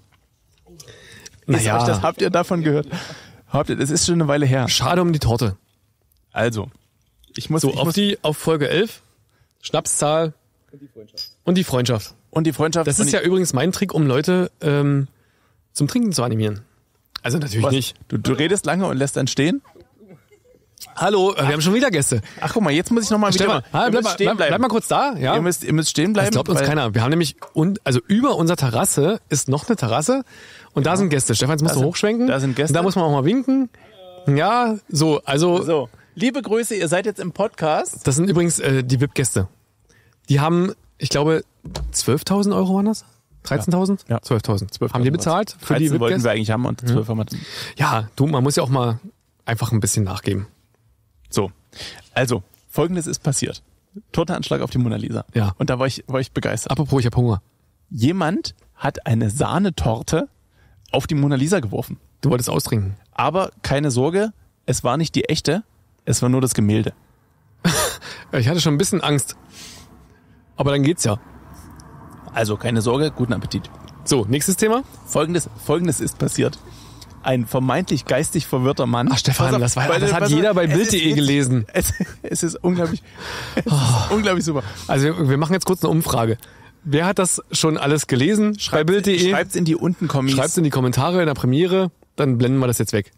Naja, Habt ihr davon gehört? Das ist schon eine Weile her. schade um die Torte. Also, ich muss Auf Folge 11, Schnapszahl und die Freundschaft. und die Freundschaft. Das ist ja übrigens mein Trick, um Leute zum Trinken zu animieren. Also natürlich was, nicht. Du redest lange und lässt dann stehen. Hallo, wir haben schon wieder Gäste. Ach guck mal, jetzt muss ich nochmal wieder. Stefan, bleib mal kurz da. Ja? Ihr müsst stehen bleiben. Das glaubt uns weil- keiner. Wir haben nämlich, also über unserer Terrasse ist noch eine Terrasse und da sind Gäste. Stefan, jetzt musst du hochschwenken. da sind Gäste. Und da muss man auch mal winken. Ja, so, also So, liebe Grüße, ihr seid jetzt im Podcast. das sind übrigens die VIP-Gäste. Die haben, ich glaube, 12.000 Euro waren das? 13.000? Ja. 12.000. Haben die bezahlt für die 13 wollten VIP-Gäste? wir eigentlich haben und 12 haben wir. Ja, man muss ja auch mal einfach ein bisschen nachgeben. So, also, Folgendes ist passiert. Tortenanschlag auf die Mona Lisa. Ja. Und da war ich begeistert. Apropos, ich hab Hunger. Jemand hat eine Sahnetorte auf die Mona Lisa geworfen. Du wolltest austrinken. Aber keine Sorge, es war nicht die echte, es war nur das Gemälde. Ich hatte schon ein bisschen Angst. Aber dann geht's ja. Also keine Sorge, guten Appetit. So, nächstes Thema. Folgendes ist passiert. Ein vermeintlich geistig verwirrter Mann. Ach Stefan, Pass auf, das hat pass auf, jeder bei es Bild.de ist witzig. gelesen. Es ist unglaublich, unglaublich super. Also wir machen jetzt kurz eine Umfrage. Wer hat das schon alles gelesen? Bei Bild.de. Schreibt's in die unten Kommis. Schreibt's in die Kommentare in der Premiere, dann blenden wir das jetzt weg.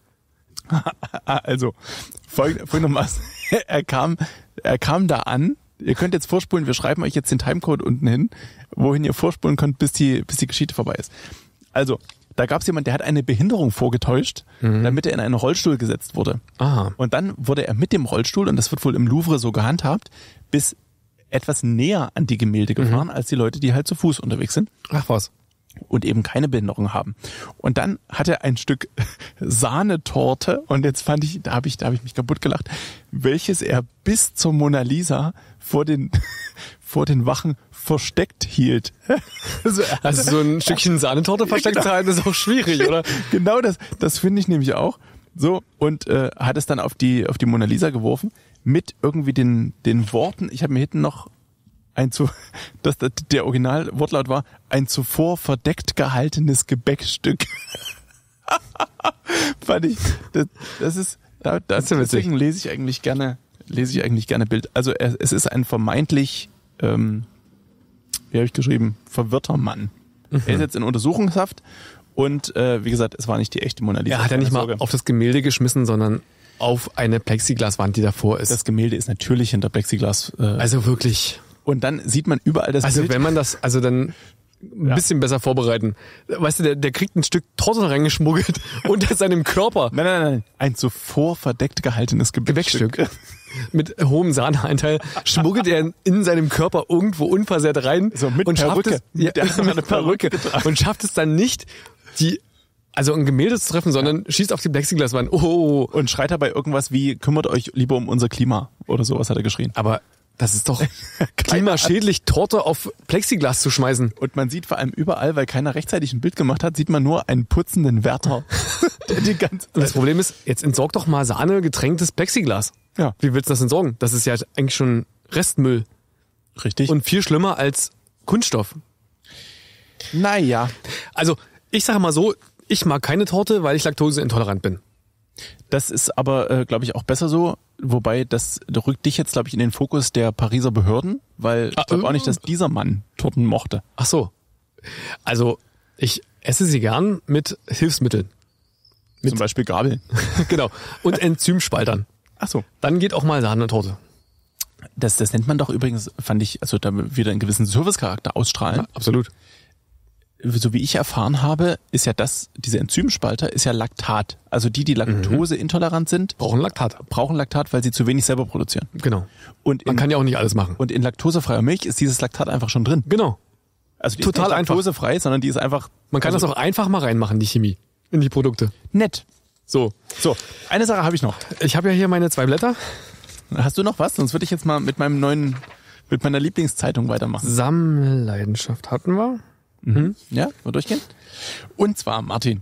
Also, folgendermaßen. Er kam da an. Ihr könnt jetzt vorspulen, wir schreiben euch jetzt den Timecode unten hin, wohin ihr vorspulen könnt, bis die Geschichte vorbei ist. Also, da gab es jemand, der hat eine Behinderung vorgetäuscht, damit er in einen Rollstuhl gesetzt wurde. Aha. Und dann wurde er mit dem Rollstuhl, und das wird wohl im Louvre so gehandhabt, bis etwas näher an die Gemälde gefahren, als die Leute, die halt zu Fuß unterwegs sind Ach was. und eben keine Behinderung haben. Und dann hat er ein Stück Sahnetorte, und jetzt da habe ich mich kaputt gelacht, welches er bis zur Mona Lisa vor den Wachen versteckt hielt. Also so ein Stückchen Sahnetorte versteckt Genau. zu halten, ist auch schwierig, oder? Genau das finde ich nämlich auch. So, und hat es dann auf die Mona Lisa geworfen mit irgendwie den Worten, ich habe mir hinten noch der Originalwortlaut war, ein zuvor verdeckt gehaltenes Gebäckstück. Fand ich, das ist ist ja witzig. deswegen lese ich eigentlich gerne Bild. Also es ist ein vermeintlich, wie habe ich geschrieben, verwirrter Mann. Er ist jetzt in Untersuchungshaft und wie gesagt, es war nicht die echte Mona Lisa. Er hat ja nicht keine mal Sorge. auf das Gemälde geschmissen, sondern auf eine Plexiglaswand, die davor ist. Das Gemälde ist natürlich hinter Plexiglas. Also wirklich. Und dann sieht man überall das Also Bild. wenn man das, also dann ein bisschen besser vorbereiten. Weißt du, der kriegt ein Stück Torte reingeschmuggelt unter seinem Körper. Nein. Ein zuvor verdeckt gehaltenes Gebäckstück. Mit hohem Sahneanteil schmuggelt er in seinem Körper irgendwo unversehrt rein So mit und schafft Perücke. es, ja, Der hat noch mit eine Perücke Perücke und schafft es dann nicht, also ein Gemälde zu treffen, sondern schießt auf die Plexiglaswand. Oh. Und schreit dabei irgendwas wie, kümmert euch lieber um unser Klima oder sowas hat er geschrien. Aber Das ist doch klimaschädlich, Torte auf Plexiglas zu schmeißen. Und man sieht vor allem überall, weil keiner rechtzeitig ein Bild gemacht hat, sieht man nur einen putzenden Wärter. Der die ganze Zeit. Und das Problem ist, jetzt entsorg doch mal Sahne getränktes Plexiglas. Ja. Wie willst du das entsorgen? Das ist ja eigentlich schon Restmüll. Richtig. Und viel schlimmer als Kunststoff. Naja. Also, ich sage mal so, ich mag keine Torte, weil ich laktoseintolerant bin. Das ist aber, glaube ich, auch besser so. Wobei, das rückt dich jetzt, glaube ich, in den Fokus der Pariser Behörden, weil ich glaube auch nicht, dass dieser Mann Torten mochte. Ach so. Also, ich esse sie gern mit Hilfsmitteln. Zum Beispiel Gabeln. Genau. Und Enzymspaltern. Ach so. Dann geht auch mal Sahnetorte. Das nennt man doch übrigens, fand ich, also da wieder einen gewissen Servicecharakter ausstrahlen. Ja, absolut. So wie ich erfahren habe, ist ja diese Enzymspalter ist ja Laktat. Also die Laktose intolerant sind, Brauchen Laktat. brauchen Laktat, weil sie zu wenig selber produzieren. Genau. Und Man kann ja auch nicht alles machen. und in laktosefreier Milch ist dieses Laktat einfach schon drin. Genau. Also die Total ist nicht einfach. laktosefrei, sondern die ist einfach Man kann das auch einfach mal reinmachen, die Chemie, in die Produkte. nett. So. So, eine Sache habe ich noch. Ich habe ja hier meine 2 Blätter. Hast du noch was? Sonst würde ich jetzt mal mit meiner Lieblingszeitung weitermachen. Sammelleidenschaft hatten wir. Ja, mal durchgehen. Und zwar, Martin,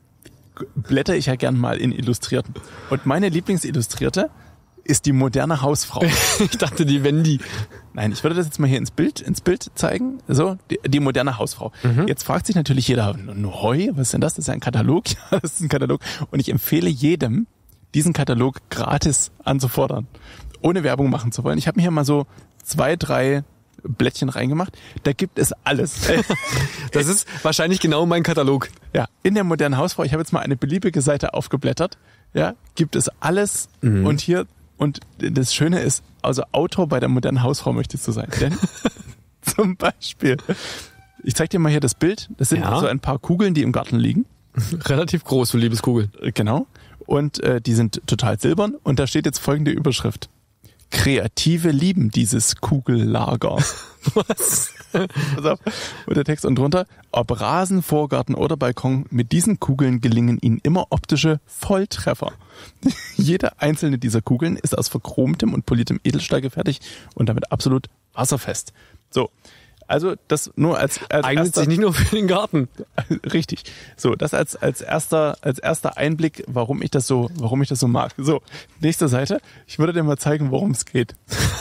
blätter ich ja gern mal in Illustrierten. Und meine Lieblingsillustrierte ist die moderne Hausfrau. Ich dachte, die Wendy. Nein, ich würde das jetzt mal hier ins Bild zeigen. So, die moderne Hausfrau. Jetzt fragt sich natürlich jeder, neu, was ist denn das? Das ist ja ein Katalog. Ja, das ist ein Katalog. Und ich empfehle jedem, diesen Katalog gratis anzufordern, ohne Werbung machen zu wollen. Ich habe mir hier mal so 2, 3 Blättchen reingemacht. Da gibt es alles. Das ist wahrscheinlich genau mein Katalog. Ja, in der modernen Hausfrau, ich habe jetzt mal eine beliebige Seite aufgeblättert, ja, gibt es alles und hier, und das Schöne ist, also Autor bei der modernen Hausfrau möchtest du sein, denn zum Beispiel, ich zeig dir mal hier das Bild, das sind so ein paar Kugeln, die im Garten liegen. Relativ groß, du liebes Kugel. Genau, und die sind total silbern und da steht jetzt folgende Überschrift. Kreative lieben dieses Kugellager. Was? Pass auf. Und der Text und drunter. Ob Rasen, Vorgarten oder Balkon, mit diesen Kugeln gelingen ihnen immer optische Volltreffer. Jede einzelne dieser Kugeln ist aus verchromtem und poliertem Edelstahl gefertigt und damit absolut wasserfest. So. Also das nur als Eignet erster, sich nicht nur für den Garten. Richtig. So, das als erster Einblick, warum ich das so mag. So, nächste Seite. Ich würde dir mal zeigen, worum es geht.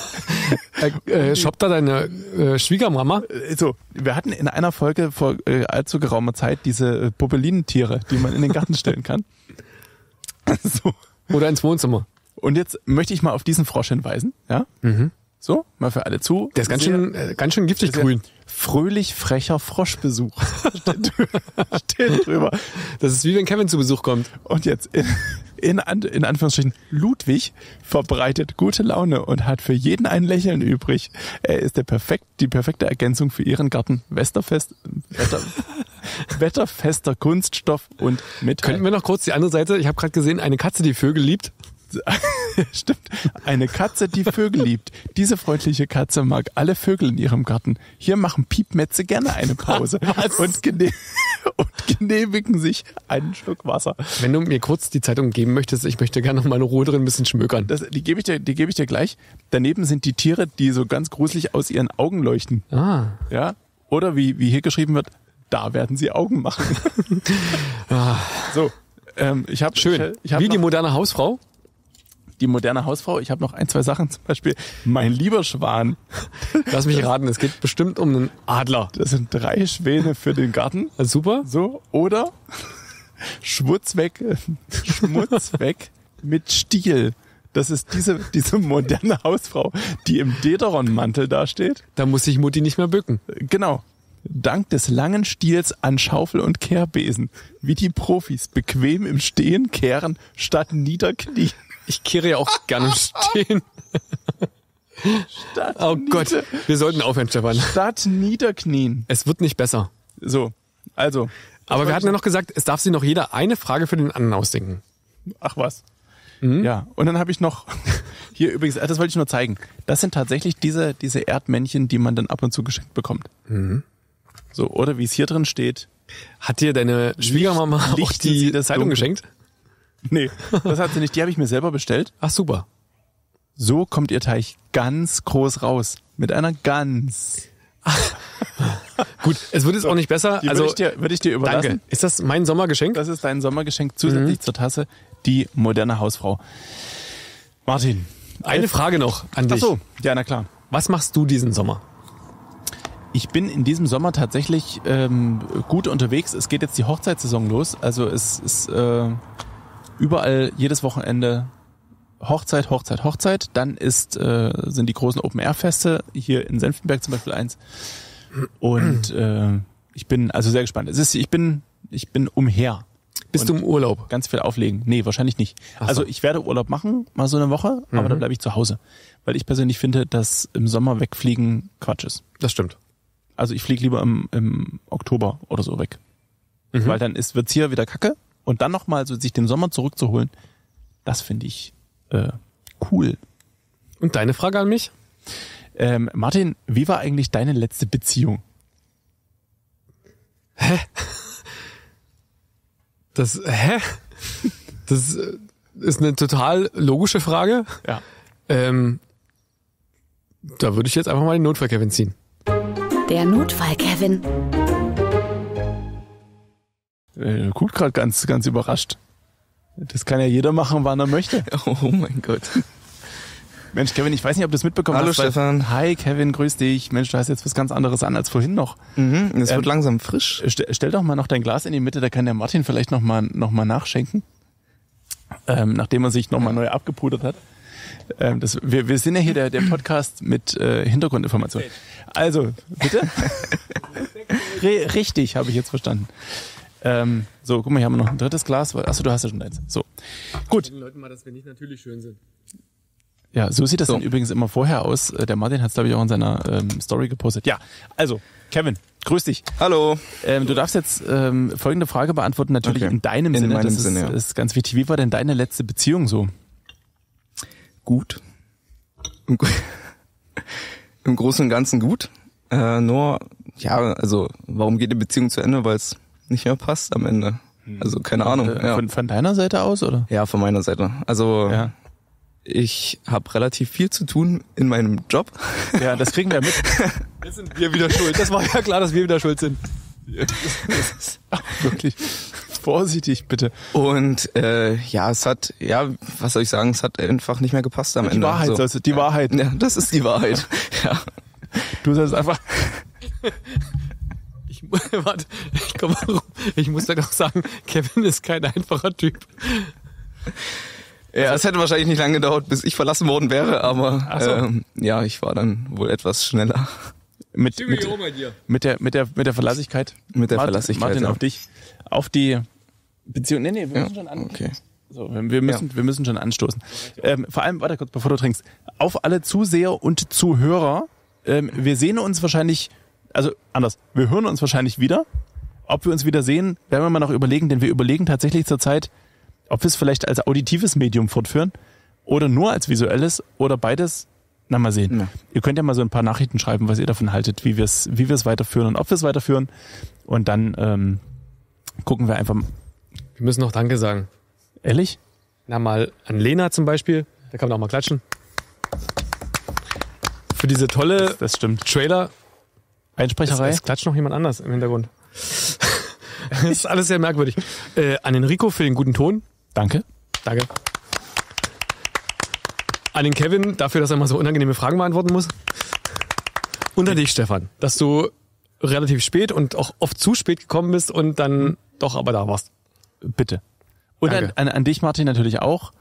Shoppt da deine Schwiegermama? So, wir hatten in einer Folge vor allzu geraumer Zeit diese Popelinentiere, die man in den Garten stellen kann. So. Oder ins Wohnzimmer. Und jetzt möchte ich mal auf diesen Frosch hinweisen, ja? So, mal für alle zu. Der ist ganz schön giftig grün. Fröhlich frecher Froschbesuch. Steht drüber. Das ist wie wenn Kevin zu Besuch kommt. Und jetzt in Anführungsstrichen, Ludwig verbreitet gute Laune und hat für jeden ein Lächeln übrig. Er ist die perfekte Ergänzung für ihren Garten. Wetterfester Kunststoff und Metall. Könnten wir noch kurz die andere Seite? Ich habe gerade gesehen, eine Katze, die Vögel liebt. Stimmt. Eine Katze, die Vögel liebt. Diese freundliche Katze mag alle Vögel in ihrem Garten. Hier machen Piepmetze gerne eine Pause und genehmigen sich einen Schluck Wasser. Wenn du mir kurz die Zeitung geben möchtest, ich möchte gerne noch mal in Ruhe drin ein bisschen schmökern. Die gebe ich dir gleich. Daneben sind die Tiere, die so ganz gruselig aus ihren Augen leuchten. Ah. Ja? Oder wie hier geschrieben wird, da werden sie Augen machen. So. Ich habe Schön. Wie die moderne Hausfrau? Die moderne Hausfrau. Ich habe noch 1, 2 Sachen, zum Beispiel mein lieber Schwan. Lass mich raten, es geht bestimmt um einen Adler. Das sind 3 Schwäne für den Garten. Super. So, oder Schmutz weg mit Stiel. Das ist diese moderne Hausfrau, die im Dederon-Mantel dasteht. Da muss sich Mutti nicht mehr bücken. Genau. Dank des langen Stiels an Schaufel und Kehrbesen, wie die Profis bequem im Stehen kehren statt niederknien. Ich kehre ja auch gerne im Stehen. Gott, wir sollten aufhören, Stefan. Statt niederknien. Es wird nicht besser. So, also. Aber wir hatten ja noch gesagt, es darf sich noch jeder eine Frage für den anderen ausdenken. Ach was. Ja, und dann habe ich noch, hier übrigens, das wollte ich nur zeigen, das sind tatsächlich diese Erdmännchen, die man dann ab und zu geschenkt bekommt. So, oder wie es hier drin steht. Hat dir deine Schwiegermama auch die Zeitung geschenkt? Nee, das hat sie nicht. Die habe ich mir selber bestellt. Ach, super. So kommt Ihr Teich ganz groß raus. Mit einer Gans. Gut, es wird jetzt auch nicht besser. Die also würde ich dir überlassen. Danke. Ist das mein Sommergeschenk? Das ist dein Sommergeschenk zusätzlich zur Tasse, die moderne Hausfrau. Martin. Eine Frage noch an dich. Ach so, ja, na klar. Was machst du diesen Sommer? Ich bin in diesem Sommer tatsächlich gut unterwegs. Es geht jetzt die Hochzeitssaison los. Also es ist überall jedes Wochenende Hochzeit. Dann sind die großen Open-Air-Feste, hier in Senftenberg zum Beispiel eins. Und ich bin also sehr gespannt. Ich bin umher. Bist du im Urlaub? Ganz viel auflegen. Nee, wahrscheinlich nicht. Ach so. Also ich werde Urlaub machen, mal so eine Woche, aber dann bleibe ich zu Hause. Weil ich persönlich finde, dass im Sommer wegfliegen Quatsch ist. Das stimmt. Also ich fliege lieber im Oktober oder so weg. Weil dann wird's hier wieder Kacke. Und dann nochmal so sich den Sommer zurückzuholen, das finde ich cool. Und deine Frage an mich? Martin, wie war eigentlich deine letzte Beziehung? Das ist eine total logische Frage. Ja. Da würde ich jetzt einfach mal den Notfall-Kevin ziehen. Der Notfall-Kevin. Guckt gerade ganz überrascht. Das kann ja jeder machen, wann er möchte. Oh mein Gott. Mensch, Kevin, ich weiß nicht, ob du es mitbekommen Hallo, hast. Stefan. Hi, Kevin, grüß dich. Mensch, du hast jetzt was ganz anderes an als vorhin noch. Es wird langsam frisch. Stell doch mal noch dein Glas in die Mitte, da kann der Martin vielleicht noch mal nachschenken. Nachdem er sich nochmal neu abgepudert hat. Wir sind ja hier der Podcast mit Hintergrundinformationen. Also, bitte? Richtig, habe ich jetzt verstanden. So, guck mal, hier haben wir noch ein drittes Glas. Achso, du hast ja schon eins. So, gut. Den Leuten mal, dass wir nicht natürlich schön sind. Ja, so sieht das dann übrigens immer vorher aus. Der Martin hat es, glaube ich, auch in seiner Story gepostet. Ja, also, Kevin, grüß dich. Hallo. Du darfst jetzt folgende Frage beantworten, natürlich in deinem Sinne. Meinem das Sinne, ja. ist ganz wichtig. Wie war denn deine letzte Beziehung so? Gut. Im Großen und Ganzen gut. Nur, ja, also warum geht die Beziehung zu Ende? Weil es nicht mehr passt am Ende. Also keine Ahnung. Ja. Von deiner Seite aus, oder? Ja, von meiner Seite. Also Ja. ich habe relativ viel zu tun in meinem Job. Ja, das kriegen wir mit. Jetzt sind wir wieder schuld. Das war ja klar, dass wir wieder schuld sind. Wirklich. Vorsichtig, bitte. Und ja, es hat, was soll ich sagen, es hat einfach nicht mehr gepasst am Ende. Die Wahrheit, So. die Wahrheit. Ja, das ist die Wahrheit. Ja. Du sollst einfach... Warte, ich muss da noch sagen, Kevin ist kein einfacher Typ. Ja, es hätte wahrscheinlich nicht lange gedauert, bis ich verlassen worden wäre, aber Ach so. ja, ich war dann wohl etwas schneller. Mit der Verlassigkeit. Mit der Verlassigkeit, Martin, ja. auf dich. Auf die Beziehung. Nee, wir müssen schon Okay. So, wir müssen schon anstoßen. Vor allem, warte kurz, bevor du trinkst. Auf alle Zuseher und Zuhörer. Wir sehen uns wahrscheinlich, also anders, wir hören uns wahrscheinlich wieder. Ob wir uns wieder sehen, werden wir mal noch überlegen, denn wir überlegen tatsächlich zurzeit, ob wir es vielleicht als auditives Medium fortführen oder nur als visuelles oder beides. Na, mal sehen. Ja. Ihr könnt ja mal so ein paar Nachrichten schreiben, was ihr davon haltet, wie wir es weiterführen und ob wir es weiterführen. Und dann gucken wir einfach. Wir müssen noch Danke sagen. Ehrlich? Na, mal an Lena zum Beispiel. Da kann man auch mal klatschen. Für diese tolle Das stimmt. Trailer. Einsprecherei? Es klatscht noch jemand anders im Hintergrund. Das ist alles sehr merkwürdig. An Enrico für den guten Ton. Danke. Danke. An den Kevin dafür, dass er mal so unangenehme Fragen beantworten muss. Und an dich, Stefan, dass du relativ spät und auch oft zu spät gekommen bist und dann doch aber da warst. Bitte. Und Danke. an dich, Martin, natürlich auch.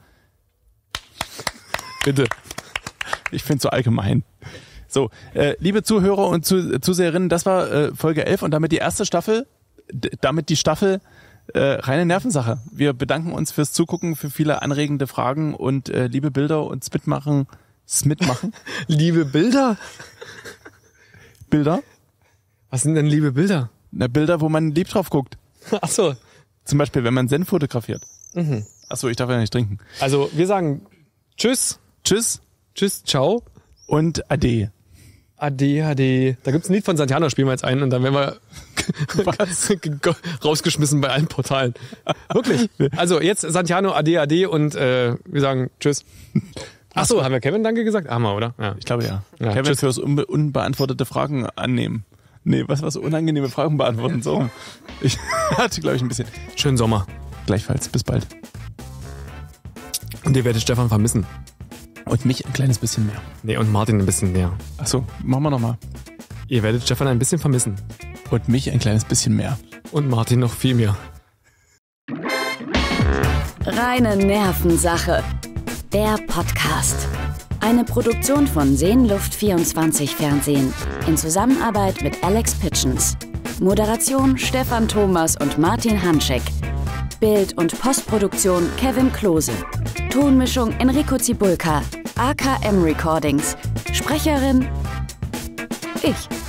Bitte. Ich finde es so allgemein. So, liebe Zuhörer und Zuseherinnen, das war Folge 11 und damit die erste Staffel, damit die Staffel reine Nervensache. Wir bedanken uns fürs Zugucken, für viele anregende Fragen und liebe Bilder und Smitmachen. Liebe Bilder? Bilder? Was sind denn liebe Bilder? Na, Bilder, wo man lieb drauf guckt. Ach so. Zum Beispiel, wenn man Senf fotografiert. Ach so, ich darf ja nicht trinken. Also wir sagen Tschüss. Tschüss Tschüss, ciao. und Ade. Ade, ade. Da gibt's ein Lied von Santiano, spielen wir jetzt ein und dann werden wir rausgeschmissen bei allen Portalen. Wirklich. Also jetzt Santiano, Ade, ade und wir sagen Tschüss. Ach so, haben wir Kevin Danke gesagt? Haben wir, oder? Ja. Ich glaube ja. Ja, Kevin tschüss. fürs unbeantwortete Fragen annehmen. Nee, was unangenehme Fragen beantworten. So. Ich hatte, glaube ich, ein bisschen. Schönen Sommer. Gleichfalls. Bis bald. Und ihr werdet Stefan vermissen. Und mich ein kleines bisschen mehr. Nee, und Martin ein bisschen mehr. Achso, machen wir nochmal. Ihr werdet Stefan ein bisschen vermissen. Und mich ein kleines bisschen mehr. Und Martin noch viel mehr. Reine Nervensache. Der Podcast. Eine Produktion von Seenluft24 Fernsehen. In Zusammenarbeit mit Alex Pitchens. Moderation Stefan Thomas und Martin Hanschek. Bild- und Postproduktion Kevin Klose. Tonmischung Enrico Zibulka. AKM Recordings. Sprecherin ich.